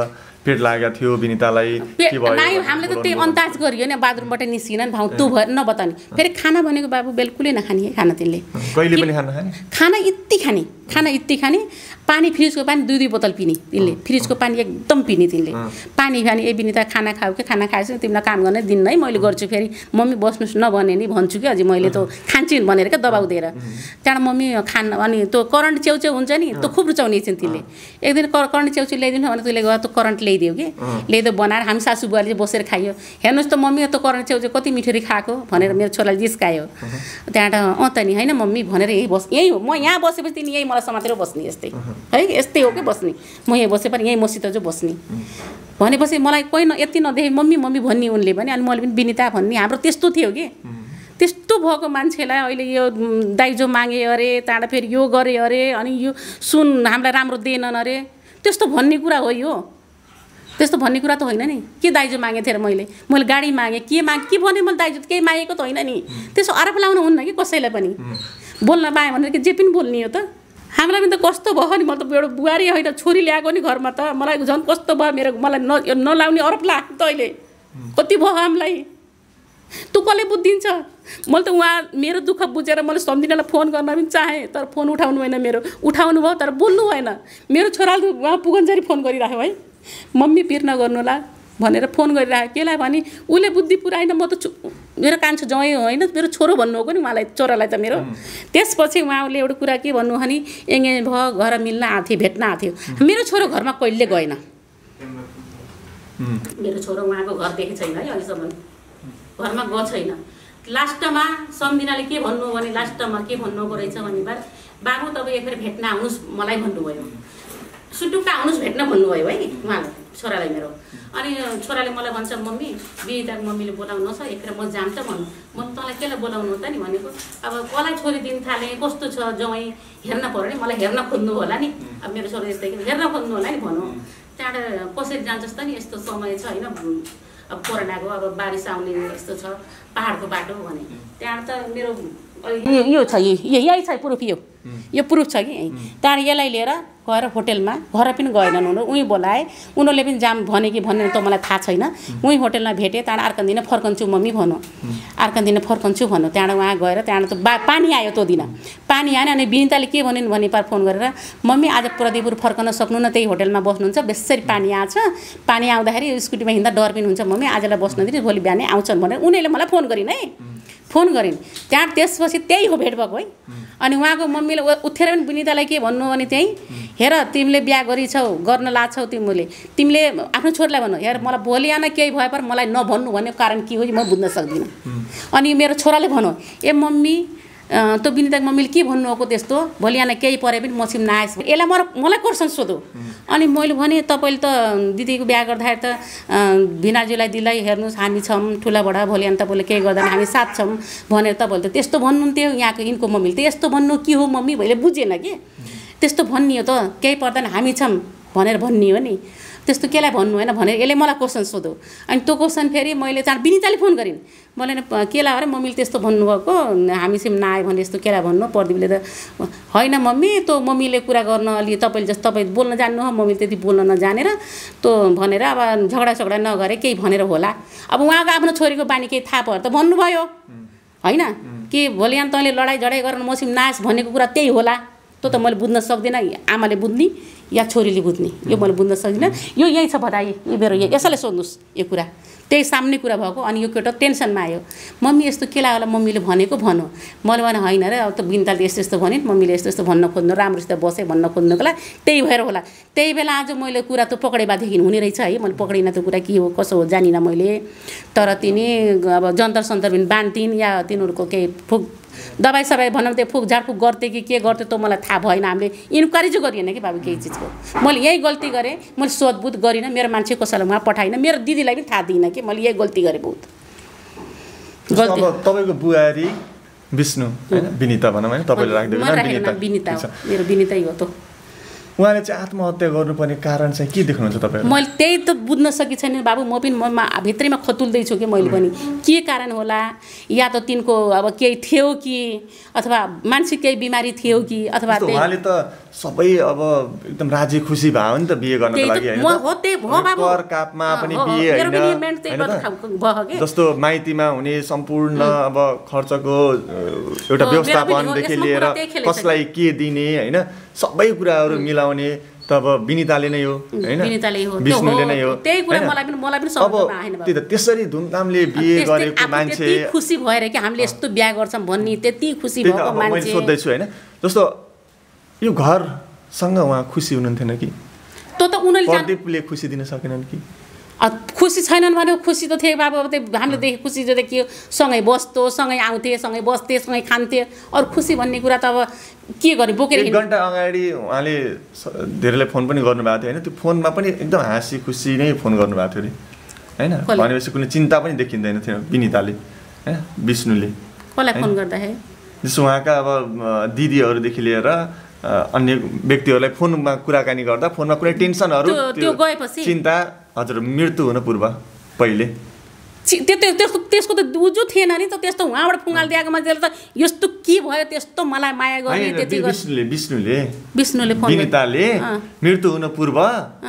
पेट लागेको थियो विनितालाई के भयो नाइ हामीले त त्यही अन्दाज गरियो नि बाथरुमबाट निस्किन नि भाउ तु भयो नबताउने फेरि खाना भनेको बाबु बिल्कुलै नखाने खाना तिनले कहिले पनि खाना खाने खाना यति खाने खाना यति खाने पानी फ्रिजको पानी दुई दुई बोतल पिने तिनले फ्रिजको पानी एकदम पिने तिनले पानी खाने ए बिनिता खाना खाऊ के खाना खाएपछि तिमीलाई काम गर्ने दिन है मैले गर्छु फेरि मम्मी बस्नुस् नभने नि भन्छु कि अझै मैले त खान्छु भनेर क्या दबाउ दिएर त्यहाँबाट मम्मी खान अनि त्यो करेन्ट च्याउच्याउ हुन्छ नि त्यो खुब रुचाउने छिन् तिनले एक दिन करेन्ट च्याउच्याउ ल्याइदिनु भने त्यसले गएर त्यो करेन्ट ल्याइदियो कि ल्याइदियो बनाएर हामी सासु बुवाले बसेर खायो हेर्नुहोस् त मम्मी त करेन्ट च्याउच्याउ कति मिठोरी खाएको भनेर मेरो छोराले जिस्कायो त्यहाँबाट अँ त नि होइन मम्मी भनेर यही बस यही हो म यहाँ बसेपछि तिनी यही मलाई समातेर बस्ने यस्तै है यस्तै हो कि बस्ने म यहीँ बसे पनि यहीँ मसित चाहिँ बस्ने भनेपछि मलाई कोही न यति नदेखे मम्मी मम्मी भन्ने उनले पनि अनि मैले पनि विनिता भन्ने हाम्रो त्यस्तो थियो कि त्यस्तो भएको मान्छेलाई अहिले यो दाइजो मागे अरे त्यहाँबाट फेरि यो गरे अरे अनि यो सुन हामीलाई राम्रो दिएनन् अरे त्यस्तो भन्ने कुरा हो यो त्यस्तो भन्ने कुरा त होइन नि के दाइजो मागेको थिएँ र मैले मैले गाडी मागेँ के माग के भने मैले दाइजो केही मागेको त होइन नि त्यसो आरोप लाउनु हुन्न कि कसैलाई पनि बोल्न पाएँ भनेर कि जे पनि बोल्ने हो त हामीलाई पनि त कस्तो भयो नि म त एउटा बुहारी होइन छोरी ल्याएको नि घरमा त मलाई झन् कस्तो भयो मेरो मलाई न नलाउने आरोप लाग्यो त अहिले कति भयो हामीलाई तँ कसले बुझिदिन्छ मैले त उहाँ मेरो दुःख बुझेर मैले सम्झिनलाई फोन गर्न पनि चाहेँ तर फोन उठाउनु भएन मेरो उठाउनु भयो तर बोल्नु भएन मेरो छोराले उहाँ पुगन्जरी फोन गरिराख्यो है मम्मी पिर नगर्नु होला भनेर फोन गरिराख्यो केलाई भने उसले बुद्धि पुऱ्याएन म त मेरो कान्छो जवाई होइन मेरो छोरो भन्नु हो नि उहाँलाई छोरालाई त मेरो त्यसपछि उहाँले एउटा कुरा के भन्नु भने एङ्गेज भयो घर मिल्न आएको थियो भेट्न आएको थियो मेरो छोरो घरमा कहिले गएन मेरो छोरो उहाँको घर देखेको छैन है अहिलेसम्म घरमा गएको छैन लास्टमा सम्झिनाले के भन्नु भने लास्टमा के भन्नुको रहेछ भने बाबु तपाईँ एकखेर भेट्न आउनुहोस् मलाई भन्नुभयो सुटुक्का आउनुहोस् भेट्न भन्नुभयो है उहाँले छोरालाई मेरो अनि छोराले मलाई भन्छ मम्मी बिनिताको मम्मीले बोलाउनु छ एकखेर म जाम त भन्नु म तँलाई केलाई बोलाउनु त नि भनेको अब कसलाई छोरी दिन थालेँ कस्तो छ जवाई हेर्न पऱ्यो नि मलाई हेर्न खोज्नु होला नि अब मेरो छोरा यस्तै हेर्न खोज्नु होला नि भनौँ त्यहाँबाट कसरी जान्छस् त नि यस्तो समय छ होइन अब कोरोनाको अब बारिस आउने यस्तो छ पहाडको बाटो भने त्यहाँ त मेरो यो छ यही छ प्रुफ यो यो प्रुफ छ कि त्यहाँबाट यसलाई लिएर गएर होटेलमा घर पनि गएनन् उनीहरू उहीँ बोलाए उनीहरूले पनि जाम भने कि भन्ने त मलाई थाहा छैन उहीँ होटेलमा भेटेँ त्यहाँबाट अर्को दिन फर्कन्छु मम्मी भनौँ अर्को दिन फर्कन्छु भन्नु त्यहाँबाट उहाँ गएर त्यहाँबाट त बा पानी आयो त्यो दिन पानी आएन अनि विनिताले के भनिन् भने पार फोन गरेर मम्मी आज प्रदीपुर फर्कन सक्नु न त्यही होटेलमा बस्नुहुन्छ बेसरी पानी आएछ पानी आउँदाखेरि स्कुटीमा हिँड्दा डर पनि हुन्छ मम्मी आजलाई बस्न दिनु भोलि बिहानै आउँछन् भनेर उनीहरूले मलाई फोन गरिन् है फोन गरिन् त्यहाँ त्यसपछि त्यही हो भेट भएको है अनि उहाँको मम्मीले उठेर पनि विनितालाई के भन्नु भने त्यही हेर तिमीले बिहा गरिछौ गर्न लाछौ तिमीले तिमीले आफ्नो छोरीलाई भन्नु हेर मलाई भोलि आन केही भए पर मलाई नभन्नु भन्ने कारण के हो म बुझ्न सक्दिनँ अनि मेरो छोराले भन्नु ए मम्मी त्यो विनिताको मम्मीले के भन्नुभएको त्यस्तो भोलि आन केही परे पनि मसिम नआएस् यसलाई म मलाई क्वेसन सोधो अनि मैले भने तपाईँले त दिदीको बिहा गर्दाखेरि त भिनाजुलाई दिदीलाई हेर्नुहोस् हामी छौँ ठुलाबडा भोलि अनि तपाईँले केही गर्दैन हामी साथ छौँ भनेर तपाईँले त त्यस्तो भन्नुहुन्थ्यो यहाँको यिनको मम्मीले त यस्तो भन्नु के हो मम्मी मैले बुझेन कि त्यस्तो भन्ने हो त केही पर्दैन हामी छौँ भनेर भन्ने हो नि त्यस्तो केलाई भन्नु होइन भनेर यसले मलाई क्वेसन सोध्यो अनि त्यो क्वेसन फेरि मैले चाहिँ विनिताले फोन गरिन् मैले केलाई अरे मम्मीले त्यस्तो भन्नुभएको हामी सिम नआयो भने यस्तो केलाई भन्नु प्रदीपले त होइन मम्मी त्यो मम्मीले कुरा गर्न अलि तपाईँले जस्तो तपाईँ बोल्न जान्नु हो मम्मीले त्यति बोल्न नजानेर त्यो भनेर अब झगडा झगडा नगरे केही भनेर होला अब उहाँको आफ्नो छोरीको बानी केही थाहा भयो त भन्नुभयो होइन कि भोलि अनि तैँले लडाइँ झडाइ गरेर मसिम नआएस् भनेको कुरा त्यही होला त्यो त मैले बुझ्न सक्दिनँ आमाले बुझ्ने या छोरीले बुझ्ने यो मैले बुझ्न सक्दिनँ यो यही छ बधाई यो मेरो यसैले सोध्नुहोस् यो कुरा त्यही सामने कुरा भएको अनि यो केटा टेन्सनमा आयो मम्मी यस्तो के लाग्यो होला मम्मीले भनेको भनौँ मैले भने होइन रे अब त विनिताले यस्तो यस्तो भने मम्मीले यस्तो यस्तो भन्न खोज्नु राम्रोसित बसेँ भन्न खोज्नुको लागि त्यही भएर होला त्यही बेला आज मैले कुरा त पक्रे बादेखि हुने रहेछ है मैले पक्रिनँ त्यो कुरा के हो कसो हो जानिनँ मैले तर तिनी अब जन्तर सन्तर पनि बान्थिन् या तिनीहरूको केही फुक दबाई सबाई भनौँ त्यो फुक झाडफुक गर्थे कि के गर्थे त्यो मलाई थाहा भएन हामीले इन्क्वायरी चाहिँ गरिएन कि बाबु केही चिजको मैले यही गल्ती गरेँ मैले सोधबुझ गरिनँ मेरो मान्छे कसैलाई उहाँ पठाइनँ मेरो दिदीलाई पनि थाहा दिइनँ कि मैले यही गल्ती गरेँ बहुत गल्ती तपाईँको बुहारी विष्णु होइन विनिता भनौँ होइन तपाईँले राख्दै विनिता मेरो विनितै हो त उहाँले चाहिँ आत्महत्या गर्नुपर्ने कारण चाहिँ के देख्नुहुन्छ तपाईहरु? मैले त्यही त बुझ्न सके छैन बाबु, म पनि मनमा भित्रैमा खतुल्दै छु कि मैले पनि के कारण होला, या त तिनको अब केही थियो कि अथवा मानसिक केही बिमारी थियो कि अथवा उहाँले त सबै अब एकदम राजी खुसी भयो नि त बिहे गर्नको लागि हैन? म हो त्यही हो बाबु, कर कापमा पनि बिहे हैन, जस्तो माइतीमा हुने सम्पूर्ण अब खर्चको एउटा व्यवस्थापनदेखि लिएर कसलाई के दिने हैन सबै कुराहरु मिलाउने त अब विनिताले नै हो हैन, विनिताले हो, विष्णुले नै हो। त्यही कुरा मलाई पनि मलाई पनि सम्झना आएन बाबु। त्यही त त्यसरी धुमधामले बिहे गरेको मान्छे त्यति खुसी भएर कि हामीले यस्तो बिहे गर्छौं भन्ने त्यति खुसी भएको मान्छे मैले सोध्दै छु हैन। जस्तो यो घरसँग उहाँ खुसी हुनुहुन्थेन कि? त त उनीले प्रदीपले खुसी दिन सकेनन् कि? खुसी छैनन् भने खुसी त थिए बाबु, अब त्यो हामीले देखे खुसी जो देखियो, सँगै बस्थ्यो, सँगै आउँथे, सँगै बस्थे, सँगै खान्थे। अरू खुसी भन्ने कुरा त अब के गर्ने बोकेर एक घन्टा अगाडि उहाँले धेरैलाई फोन पनि गर्नुभएको थियो हैन, त्यो फोनमा पनि एकदम हाँसी खुसी नै फोन गर्नुभएको थियो हैन, भनेपछि कुनै चिन्ता पनि देखिँदैन थियो विनिताले हैन, विष्णुले कसलाई फोन गर्दाखेरि जस्तो उहाँका अब दिदीहरूदेखि लिएर अन्य व्यक्तिहरूलाई फोनमा कुराकानी गर्दा फोनमा कुनै टेन्सनहरू त्यो गएपछि चिन्ता हजुर मृत्यु हुन पूर्व पहिले त्यसको त्यसको त उजो थिएन नि त, त्यस्तो उहाँबाट फुङ्गाल दिएको मान्छेले त यस्तो के भयो त्यस्तो मलाई माया गर्ने त्यति विष्णुले विष्णुले विष्णुले फोन विनिताले मृत्यु हुन पूर्व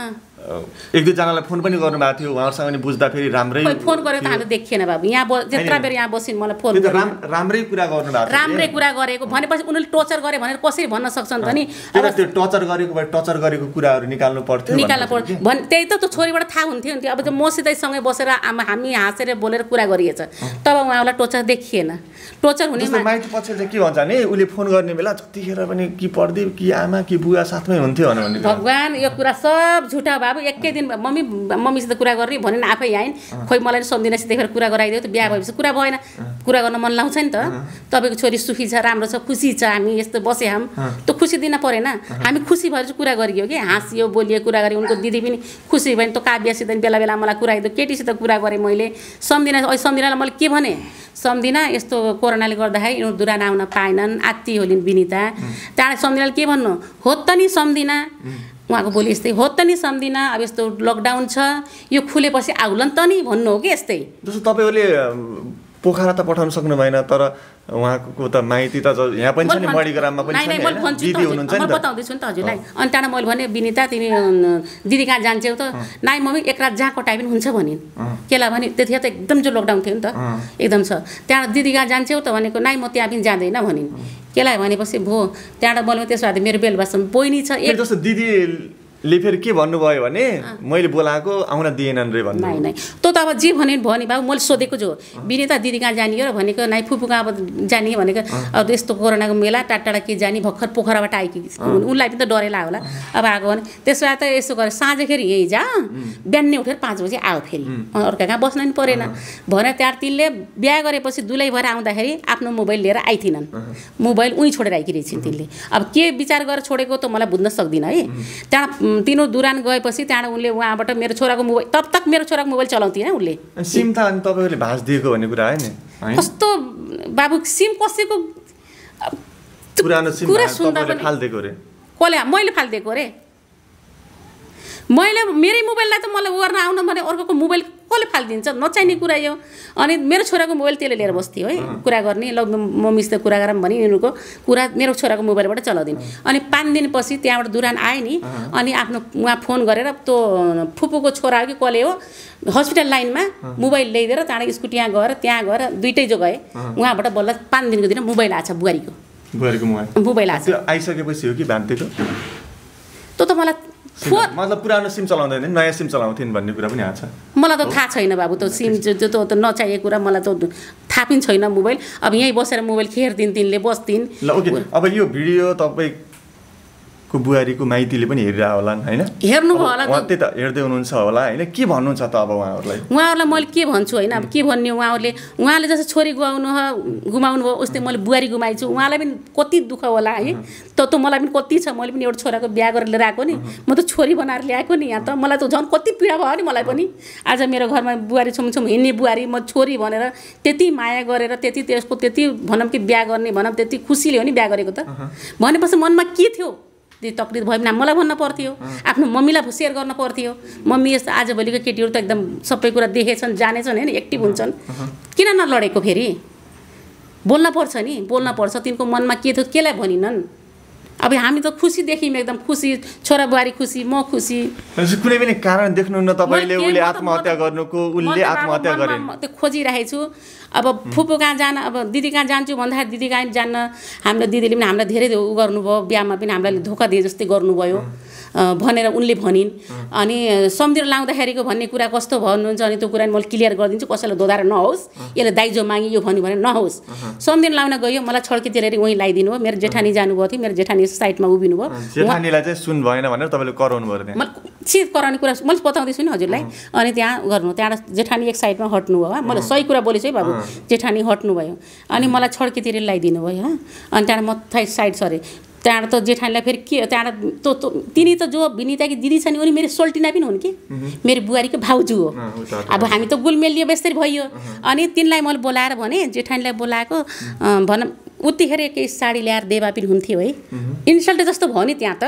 एक दुईजनालाई फोन पनि गर्नुभएको थियो, उहाँहरूसँग पनि बुझ्दा फेरि राम्रै फोन गरेको त हामीले देखिएन बाबु। यहाँ जेत्रा बेर यहाँ बसिन् मलाई फोन राम्रै कुरा गर्नुभएको राम्रै कुरा गरेको भनेपछि उनीहरूले टर्चर गरे भनेर कसरी भन्न सक्छन् त नि? अब त्यो टर्चर गरेको भए टर्चर गरेको कुराहरू निकाल्नु पर्थ्यो निकाल्नु पर्थ्यो भन् त्यही त त्यो छोरीबाट थाहा हुन्थ्यो नि। अब त्यो मसितै सँगै बसेर आमा हामी हाँसेर बोलेर कुरा गरिएछ, तब उहाँलाई टर्चर देखिएन। टर्चर हुने माइती पक्षले चाहिँ के भन्छ नि, उसले फोन गर्ने बेला जतिखेर पनि कि प्रदीप कि आमा कि बुवा साथमै हुन्थ्यो भने भगवान् यो कुरा सब झुटा बाबु। एकै दिन मम्मी मम्मीसित कुरा गर्ने भने आफै आइन्, खोइ मलाई सम्झिनासित देखेर कुरा गराइदियो त बिहा भएपछि कुरा भएन, कुरा गर्न मन लाउँछ नि त। तपाईँको छोरी सुखी छ, राम्रो छ, खुसी छ, हामी यस्तो बसे हाम त खुसी दिन परेन। हामी खुसी भएर चाहिँ कुरा गरियो कि हाँसियो बोलियो कुरा गरेँ, उनको दिदी पनि खुसी भयो नि त। काव्यसित बेला बेला मलाई कुराइदियो, केटीसित कुरा गरेँ मैले। सम्झिना सम्झिनालाई मैले के भने सम्झिना यस्तो कोरोनाले गर्दाखेरि यिनीहरू दुरान आउन पाएनन्, आत्ती होलिन् विनिता। त्यहाँबाट सम्झिनाले के भन्नु हो त नि सम्झिना, उहाँको बोली यस्तै हो त नि सम्झिना, अब यस्तो लकडाउन छ यो खुलेपछि आउलन त नि भन्नु हो कि यस्तै। जस्तो तपाईँहरूले पोखरा त पठाउन सक्नु भएन, तर उहाँको त माइती त यहाँ पनि छ नि, मणिग्राममा पनि छ नि, दिदी हुनुहुन्छ नि त। बताउँदैछु नि त हजुरलाई। अनि त्यहाँबाट मैले भने विनिता तिमी दिदी कहाँ जान्छौ त? नाइ मम्मी एक रात जहाँ कटाइ पनि हुन्छ भनिन्। केला भने त्यतिखेर त एकदम जो लकडाउन थियो नि त, एकदम छ। त्यहाँबाट दिदी कहाँ जान्छौ त भनेको नाइ म त्यहाँ पनि जाँदैन भनिन्। केलाई भनेपछि भो त्यहाँबाट बोल्नु त्यसो भए मेरो बेलबासम्म बहिनी छ एक जस्तो दिदी ले फेरि के भन्नुभयो भने मैले बोलाएको आउन दिएनन् रे भन्नु। नाइ नाइ त्यो त अब जे भने भने बाबु मैले सोधेको जो विनिता दिदी कहाँ जाने हो भनेको नाइ फुपू कहाँ अब जाने भनेको अब यस्तो कोरोनाको मेला टाढा टाढा के जाने भर्खर पोखराबाट आएकी उनलाई पनि त डरेला होला। अब आएको भने त्यसो भए त यसो गरेर साँझेखेरि यहीँ जा, बिहानै उठेर पाँच बजी आऊ फेरि, अर्का कहाँ बस्न नि परेन भनेर। त्यहाँ तिनले बिहा गरेपछि दुलै भएर आउँदाखेरि आफ्नो मोबाइल लिएर आइथिनन्, मोबाइल उहीँ छोडेर आइकिरहेछन् तिनले। अब के विचार गरेर छोडेको त मलाई बुझ्न सक्दिनँ है। त्यहाँ तिनो दुरान गएपछि त्यहाँबाट उनले उहाँबाट मेरो छोराको मोबाइल तब तक मेरो छोराको मोबाइल चलाउँथिएन उसले। सिम त अनि तपाईँले भाँच दिएको भन्ने कुरा आयो नि, कस्तो बाबु सिम कसैको पुरानो सिम तपाईँले फालिदिएको रे? कसले? मैले फालिदिएको रे। मैले मेरै मोबाइललाई त मलाई गर्न आउन भने अर्कोको मोबाइल कसले फालिदिन्छ? नचाहिने कुरा यो। अनि मेरो छोराको मोबाइल त्यसले लिएर बस्थ्यो है कुरा गर्ने, ल मम्मीसित कुरा गरौँ भने यिनीहरूको कुरा मेरो छोराको मोबाइलबाट चलाउँदिन्। अनि पाँच दिनपछि त्यहाँबाट दुरान आए नि, अनि आफ्नो उहाँ फोन गरेर त्यो फुपूको छोरा कि कसले हो हस्पिटल लाइनमा मोबाइल ल्याइदिएर त्यहाँबाट स्कुटीमा गएर त्यहाँ गएर दुइटै जो गए। उहाँबाट बल्ल पाँच दिनको दिन मोबाइल आएछ बुहारीको बुहारीको मोबाइल मोबाइल आएछ। आइसकेपछि हो कि भान्तेको? त्यो त मलाई मतलब पुरानो सिम चलाउँदैन, नयाँ सिम चलाउँथिन् भन्ने कुरा पनि आछ। मलाई त थाहा छैन बाबु, त्यो सिम त्यो त नचाहिएको कुरा मलाई त थाहा पनि छैन। मोबाइल अब यहीँ बसेर मोबाइल खेर्दिन् तिनले बस्दिन्। ल ओके, अब यो भिडियो तपाईँ को बुहारीको माइतीले पनि हेरिरह होलान् हैन? हेर्नुभयो होला त, त्यही त हेर्दै हुनुहुन्छ होला हैन? के भन्नुहुन्छ त अब उहाँहरूलाई? उहाँहरूलाई मैले के भन्छु हैन, अब के भन्ने उहाँहरूले उहाँले जस्तो छोरी गुमाउनु गुमाउनु भयो उस्तै मैले बुहारी गुमाइछु। उहाँलाई पनि कति दुःख होला है त, त मलाई पनि कति छ। मैले पनि एउटा छोराको बिहा गरेर लिएर आएको नि, म त छोरी बनाएर ल्याएको नि यहाँ त। मलाई त झन् कति पीडा भयो नि मलाई पनि। आज मेरो घरमा बुहारी छुमछुम हिँड्ने बुहारी, म छोरी भनेर त्यति माया गरेर त्यति त्यसको त्यति भनौँ कि बिहा गर्ने भनौँ त्यति खुसीले हो नि बिहा गरेको त। भनेपछि मनमा के थियो त्यो तकलिफ भयो भने मलाई भन्न पर्थ्यो आफ्नो मम्मीलाई सेयर गर्न पर्थ्यो मम्मी यस्तो आजभोलिको केटीहरू त एकदम सबै कुरा देखेछन् जानेछन् हैन एक्टिभ हुन्छन् किन नलडेको फेरि बोल्न पर्छ नि बोल्न पर्छ तिनको मनमा के थियो केलाई भनिनन् अब हामी त खुसी देखिम एकदम खुसी छोरा बुहारी खुसी म खुसी कुनै पनि कारण देख्नुहुन्न तपाईले उले आत्महत्या गर्नुको उले आत्महत्या गरे त्यो खोजिरहेको छु अब फुपू कहाँ जान अब दिदी कहाँ जान्छु भन्दाखेरि दिदी कहाँ जान्न हाम्रो दिदीले पनि हामीलाई धेरै उ गर्नुभयो बिहामा पनि हामीलाई धोका दिए जस्तै गर्नुभयो भनेर उनले भनिन् अनि सम्झेर लाउँदाखेरिको भन्ने कुरा कस्तो भन्नुहुन्छ अनि त्यो कुरा मैले क्लियर गरिदिन्छु कसैलाई दोधार नहोस् यसले दाइजो मागी यो भन्यो भने नहोस् सम्झेर लाउन गयो मलाई छड्कीतिर उही लगाइदिनु भयो मेरो जेठानी जानुभयो थियो मेरो जेठानी साइडमा उभिनु भयो जेठानीलाई चाहिँ सुन भएन भनेर तपाईले कराउनु भयो त्यहाँ मैले चिज कराउने कुरा मैले बताउँदैछु नि हजुरलाई अनि त्यहाँ गर्नु त्यहाँ जेठानी एक साइडमा हट्नु भयो मैले सही कुरा बोलेछु है बाबु जेठानी हट्नु भयो अनि मलाई छड्कीतिर लगाइदिनु भयो ह अनि त्यहाँ म साइड सरे त्यहाँ त जेठानीलाई फेरि के त्यहाँ त तिनी त जो विनिताकी दिदी छ नि उनी मेरो सोल्टिना पनि हुन् कि मेरो बुहारीको भाउजू हो अब हामी त गुलमेलियो बेस्तरी भयो अनि तिनलाई मैले बोलाएर भने जेठानीलाई बोलाएको भन उतिखेर केही साडी ल्याएर देवा पनि हुन्थ्यो है इन्सल्ट जस्तो भयो नि त्यहाँ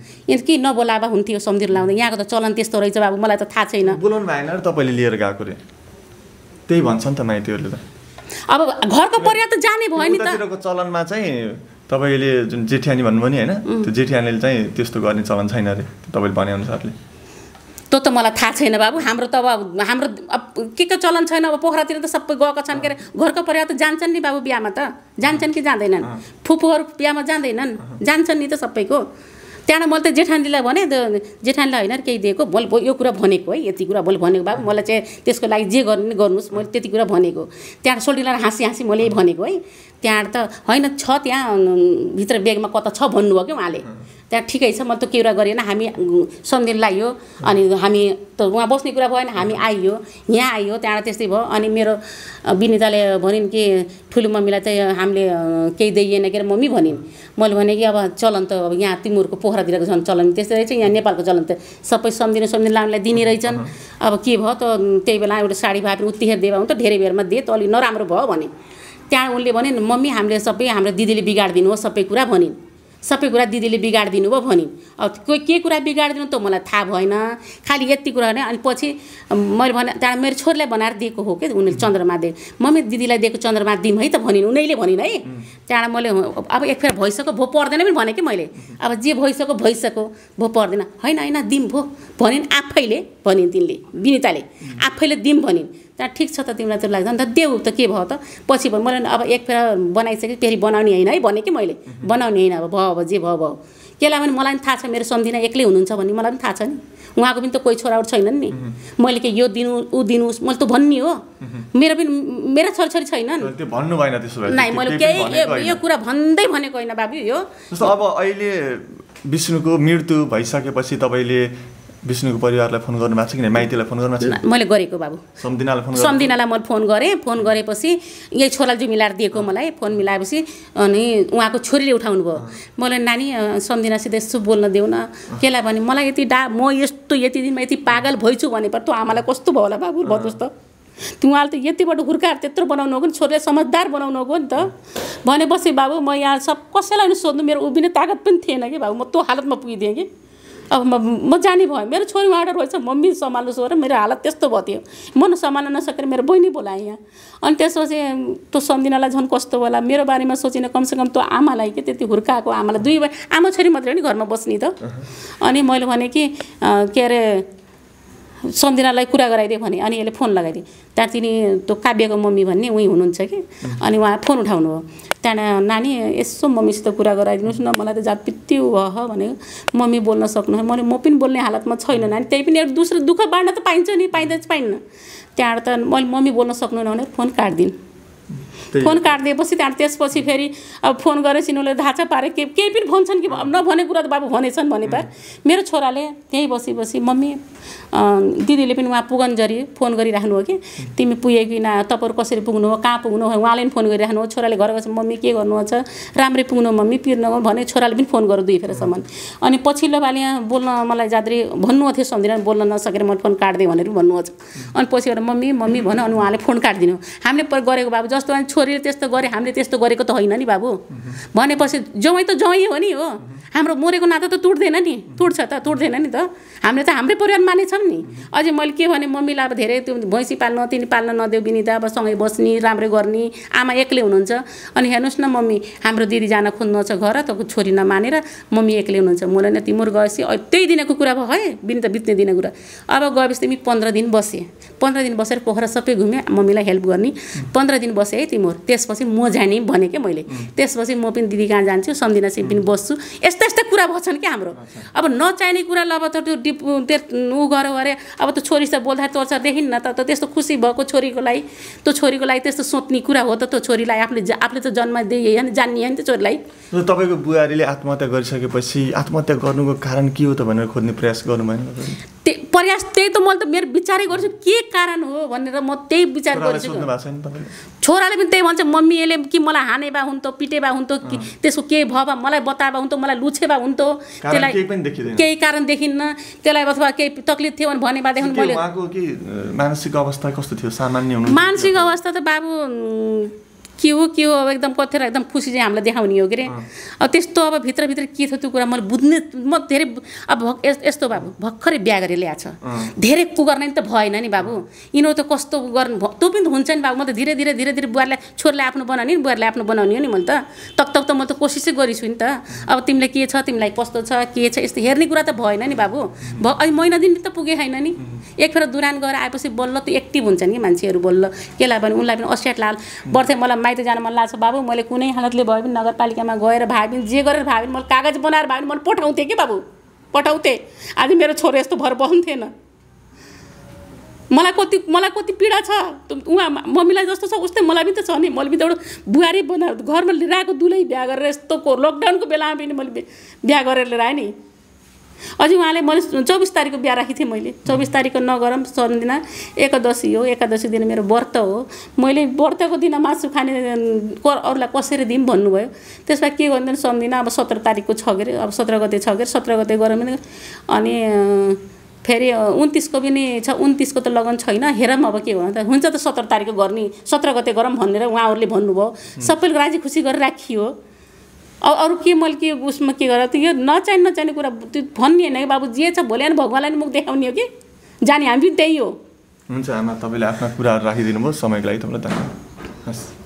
त कि नबोलाबा हुन्थ्यो सम्झिर लाउँदा यहाँको त चलन त्यस्तो रहेछ बाबु मलाई त थाहा छैन बोलाउनु भएन र तपाईँले लिएर गएको रे त्यही भन्छ नि त माइतीहरूले त अब घरको परिवार त जाने भयो नि त चलनमा चाहिँ तपाईले जुन जेठियानी भन्नुभयो नि हैन त्यो जेठियानीले चाहिँ त्यस्तो गर्ने चलन छैन रे तपाईले भने अनुसारले त्यो त मलाई थाहा छैन बाबु हाम्रो त अब हाम्रो के के चलन छैन अब पोखरातिर त सबै गएका छन् के अरे घरको परिवार त जान्छन् नि बाबु बिहामा त जान्छन् कि जाँदैनन् फुपूहरू बिहामा जाँदैनन् जान्छन् नि त सबैको त्यहाँ मैले त जेठानीलाई भने जेठानीलाई होइन केही दिएको मैले यो कुरा भनेको है यति कुरा मैले भनेको बाबु मलाई चाहिँ त्यसको लागि जे गर्ने गर्नुहोस् मैले त्यति कुरा भनेको त्यहाँ सोल्टिलाएर हाँसी हाँसी मैले यही भनेको है त्यहाँ त होइन छ त्यहाँ भित्र बेगमा कता छ भन्नुभयो कि उहाँले त्यहाँ ठिकै छ मैले त के कुरा गरेन हामी सम्झिन लाग्यो अनि हामी त उहाँ बस्ने कुरा भएन हामी आइयो यहाँ आइयो त्यहाँबाट त्यस्तै भयो अनि मेरो विनिताले भनिन् कि ठुलो मम्मीलाई चाहिँ हामीले केही दिइएन के अरे मम्मी भनिन् मैले भने कि अब चलन त अब यहाँ तिमीहरूको पोखरातिरको झन् चलन त्यस्तै रहेछ यहाँ नेपालको चलन त सबै सम्झिनु सम्झिनु लाउनेलाई दिने रहेछन् अब के भयो त त्यही बेला एउटा साडी भए पनि उत्तिखेर दिए भने त धेरै बेरमा दिए त अलि नराम्रो भयो भने त्यहाँ उनले भने मम्मी हामीले सबै हाम्रो दिदीले बिगाडिदिनु हो सबै कुरा भनिन् सबै कुरा दिदीले बिगाडिदिनु भयो भनिन् अब कोही के कुरा बिगाडिदिनु त मलाई थाहा भएन खालि यति कुरा भने अनि पछि मैले भने त्यहाँ मेरो छोरीलाई बनाएर दिएको हो कि उनीहरूले चन्द्रमा दिए मम्मी दिदीलाई दिएको चन्द्रमा दिउँ है त भनिन् उनीहरूले भनिन् है त्यहाँबाट मैले अब एक फेर भइसक्यो भो पर्दैन पनि भने कि मैले अब जे भइसक्यो भइसक्यो भो पर्दैन होइन होइन दिउँ भो भनिन् आफैले भनिन् तिनले विनिताले आफैले दिउँ भनिन् त्यहाँ ठिक छ त तिमीलाई त्यो लाग्छ अन्त देऊ त के भयो त पछि भयो मैले अब एक फेर बनाइसकेँ फेरि बनाउने होइन है भने कि मैले बनाउने होइन अब भयो अब जे भयो भयो केलाई भने मलाई पनि थाहा छ मेरो सम्झिना एक्लै हुनुहुन्छ भन्ने मलाई पनि थाहा छ नि उहाँको पनि त कोही छोराहरू छैनन् नि मैले के यो दिनु ऊ दिनुहोस् मैले त भन्ने हो मेरो पनि मेरा छोराछोरी छैनन् त्यो भन्नु भएन त्यसो भए नाइ मैले केही यो कुरा भन्दै भनेको होइन बाबु यो अब अहिले विष्णुको मृत्यु भइसकेपछि तपाईँले विष्णुको परिवारलाई फोन गर्नु भएको छ कि माइतीलाई फोन गर्नु भएको छ मैले गरेको बाबु सम्धिनालाई फोन सम्धिनालाई मैले फोन गरेँ फोन गरेपछि यही छोराले जो मिलाएर दिएको मलाई फोन मिलाएपछि अनि उहाँको छोरीले उठाउनु भयो मैले नानी सम्धिनासित यसो बोल्न देऊ न केलाई भने मलाई यति डा म यस्तो यति दिनमा यति पागल भइछु भने पर त आमालाई कस्तो भयो होला बाबु भन्नुहोस् त उहाँले त यतिबाट हुर्काएर त्यत्रो बनाउनु हो नि छोरीलाई समझदार बनाउनु हो नि त भनेपछि बाबु म यहाँ सब कसैलाई पनि सोध्नु मेरो उभिने तागत पनि थिएन कि बाबु म त्यो हालतमा पुगिदिएँ कि अब म म जाने भयो मेरो छोरी उहाँबाट रहेछ मम्मी सम्हाल्नु सोर मेरो हालत त्यस्तो भयो थियो म न सम्हाल्न नसकेर मेरो बहिनी बोलाएँ यहाँ अनि त्यसपछि त्यो सम्झिनालाई झन् कस्तो होला मेरो बारेमा सोचिन कमसेकम त्यो आमालाई कि त्यति हुर्काएको आमालाई दुई आमा छोरी मात्रै नि घरमा बस्ने त अनि मैले भने कि के अरे सम्झिनालाई कुरा गराइदिएँ भने अनि यसले फोन लगाइदिएँ त्यहाँ तिनी त्यो काव्यको मम्मी भन्ने उहीँ हुनुहुन्छ कि अनि उहाँ फोन उठाउनु हो त्यहाँ नानी यसो मम्मीसित कुरा गराइदिनुहोस् न मलाई त जात पित्ती भयो भनेको मम्मी बोल्न सक्नु मैले म पनि बोल्ने हालतमा छैन नानी त्यही पनि एउटा दोस्रो दुःख बाँड्न त पाइन्छ नि पाइँदैन पाइन्न त्यहाँबाट त मैले मम्मी बोल्न सक्नुहुन्न भने फोन काट्दिन् फोन काटिदिएपछि त्यहाँ त्यसपछि फेरि अब फोन गरेपछि उनीहरूले धाचा पारे के केही पनि भन्छन् कि नभने कुरा त बाबु भनेछन् भने पार मेरो छोराले त्यहीँ बसी बसी मम्मी दिदीले पनि उहाँ पुगन्जरी फोन गरिराख्नु हो कि तिमी पुगे कि ना तपाईँहरू कसरी पुग्नु हो कहाँ पुग्नु हो उहाँले पनि फोन गरिराख्नु हो छोराले घर गएपछि मम्मी के गर्नुहुन्छ राम्रै पुग्नु मम्मी पिर्नु भने छोराले पनि फोन गर्यो दुई फेरसम्म अनि पछिल्लो पालि यहाँ बोल्न मलाई जाँदै भन्नुभएको थियो सम्झिँदैन बोल्न नसकेर मैले फोन काट्दै भनेर भन्नुभएको छ अनि पछि गएर मम्मी मम्मी भन्यो अनि उहाँले फोन काटिदिनु हामीले गरेको बाबु जस्तो छोरीले त्यस्तो गरे हामीले त्यस्तो गरेको त होइन नि बाबु भनेपछि जवाई त जवाई हो नि हो हाम्रो मरेको नाता त तुट्दैन नि, तुट्छ त तुट्दैन नि त। हामीले त हाम्रै परिवार मानेछौँ नि। अझै मैले के भने मम्मीलाई अब धेरै त्यो भैँसी पाल्न तिनी पाल्न नदेऊ बिनिता, अब सँगै बस्ने राम्रो गर्ने, आमा एक्लै हुनुहुन्छ। अनि हेर्नुहोस् न मम्मी हाम्रो दिदी जान खोज्नु छ घर, त छोरी नमानेर मम्मी एक्लै हुनुहुन्छ। मलाई न तिम्रो गएपछि त्यही दिनको कुरा भयो है बिनिता, बित्ने दिनको कुरा। अब गएपछि तिमी पन्ध्र दिन बसे, पन्ध्र दिन बसेर पोखरा सबै घुमेँ मम्मीलाई हेल्प गर्ने। पन्ध्र दिन बसेँ है तिम्रो, त्यसपछि म जाने भने के मैले, त्यसपछि म पनि दिदी कहाँ जान्छु, सम्झिना चाहिँ पनि बस्छु। यस्ता यस्ता कुरा भन्छन् क्या हाम्रो। अब नचाहिने कुरा ल अब त त्यो डिप ऊ गऱ्यो अरे, अब त छोरीसित बोल्दा तोर्छ देखिन् न त, त्यस्तो खुसी भएको छोरीको लागि, त्यो छोरीको लागि त्यस्तो सोच्ने कुरा हो त। त्यो छोरीलाई आफूले आफूले त जन्म दिए होइन, जान्ने होइन त्यो छोरीलाई। तपाईँको बुहारीले आत्महत्या गरिसकेपछि आत्महत्या गर्नुको कारण के हो त भनेर खोज्ने प्रयास गर्नु भएन? त्यही प्रयास त्यही त मैले त मेरो विचारै गर्छु के कारण हो भनेर, म त्यही विचार गर्छु। छोराले पनि त्यही भन्छ मम्मी यसले कि मलाई हाने भए हुन्थ्यो, पिटे भए हुन्थ्यो, कि त्यसको केही भयो भए मलाई बताए भए हुन्थ्यो, मलाई लुछे भए हुन्थ्यो, त्यसलाई केही कारण देखिन्न, त्यसलाई अथवा केही तक्लिफ थियो भने भएदेखि मैले। मानसिक अवस्था कस्तो थियो? सामान्य हुनु? मानसिक अवस्था त बाबु के हो के हो अब एकदम कथेर एकदम खुसी चाहिँ हामीलाई देखाउने हो के अरे। अब त्यस्तो अब भित्रभित्र के थियो त्यो कुरा मैले बुझ्ने, म धेरै अब यस्तो बाबु भर्खरै बिहा गरेर ल्याएको छ, धेरै कुगर्ने नि त भएन नि बाबु। यिनीहरू त कस्तो गर्नु त्यो पनि त हुन्छ नि बाबु। म त धीरे धीरे धीरे धीरे बुहारीलाई छोरीलाई आफ्नो बनाउने नि, बुहारीलाई आफ्नो बनाउने हो नि मैले त। तक तक त म त कोसिसै गरिछु नि त। अब तिमीलाई के छ, तिमीलाई कस्तो छ, के छ, यस्तो हेर्ने कुरा त भएन नि बाबु। भ अहिले महिना दिन त पुगे छैन नि। एक फेर दुरान गएर आएपछि बल्ल त एक्टिभ हुन्छन् कि मान्छेहरू बल्ल। केलाई भने उनलाई पनि अस्याट लाल बढ्थे। मलाई माइत जान मन लाग्छ बाबु, मैले कुनै हालतले भए पनि नगरपालिकामा गएर भए पनि जे गरेर भए पनि मैले कागज बनाएर भए पनि मैले पठाउँथेँ कि बाबु, पठाउँथेँ। आज मेरो छोरो यस्तो भएर बस्थेन। मलाई कति मलाई कति पीडा छ, उहाँ मम्मीलाई जस्तो छ उस्तै मलाई पनि त छ नि। मैले पनि त एउटा बुहारी बना घरमा लिएर आएको दुलै बिहा गरेर यस्तो लकडाउनको बेलामा पनि मैले बिहा गरेर लिएर आएँ नि। अझै उहाँले मैले चौबिस तारिकको बिहा राखेको थिएँ मैले। चौबिस तारिकको नगरम सम्झिना एकादशी हो, एकादशी दिन मेरो व्रत हो। मैले व्रतको दिन मासु खाने अरूलाई कसरी दिउँ भन्नुभयो। त्यसमा के गर्दैन सम्झिना अब सत्र तारिकको छ के अरे, अब सत्र गते छ के अरे, सत्र गते गरौँ भने अनि फेरि उन्तिसको पनि छ। उन्तिसको त लगन छैन, हेरौँ अब के हो त। हुन्छ त सत्र तारिकको गर्ने, सत्र गते गरौँ भनेर उहाँहरूले भन्नुभयो। सबैले राजी खुसी गरेर राखियो। अब अरू के मैले के उसमा के गरेर त्यो नचाहिने नचाहिने कुरा त्यो भन्ने होइन कि बाबु। जे छ भोलि अनि भगवान्लाई नि मुख देखाउने हो कि जाने हामी पनि त्यही हो। हुन्छ आमा, तपाईँले आफ्ना कुराहरू राखिदिनु भयो। समयको लागि तपाईँलाई धन्यवाद। हस्।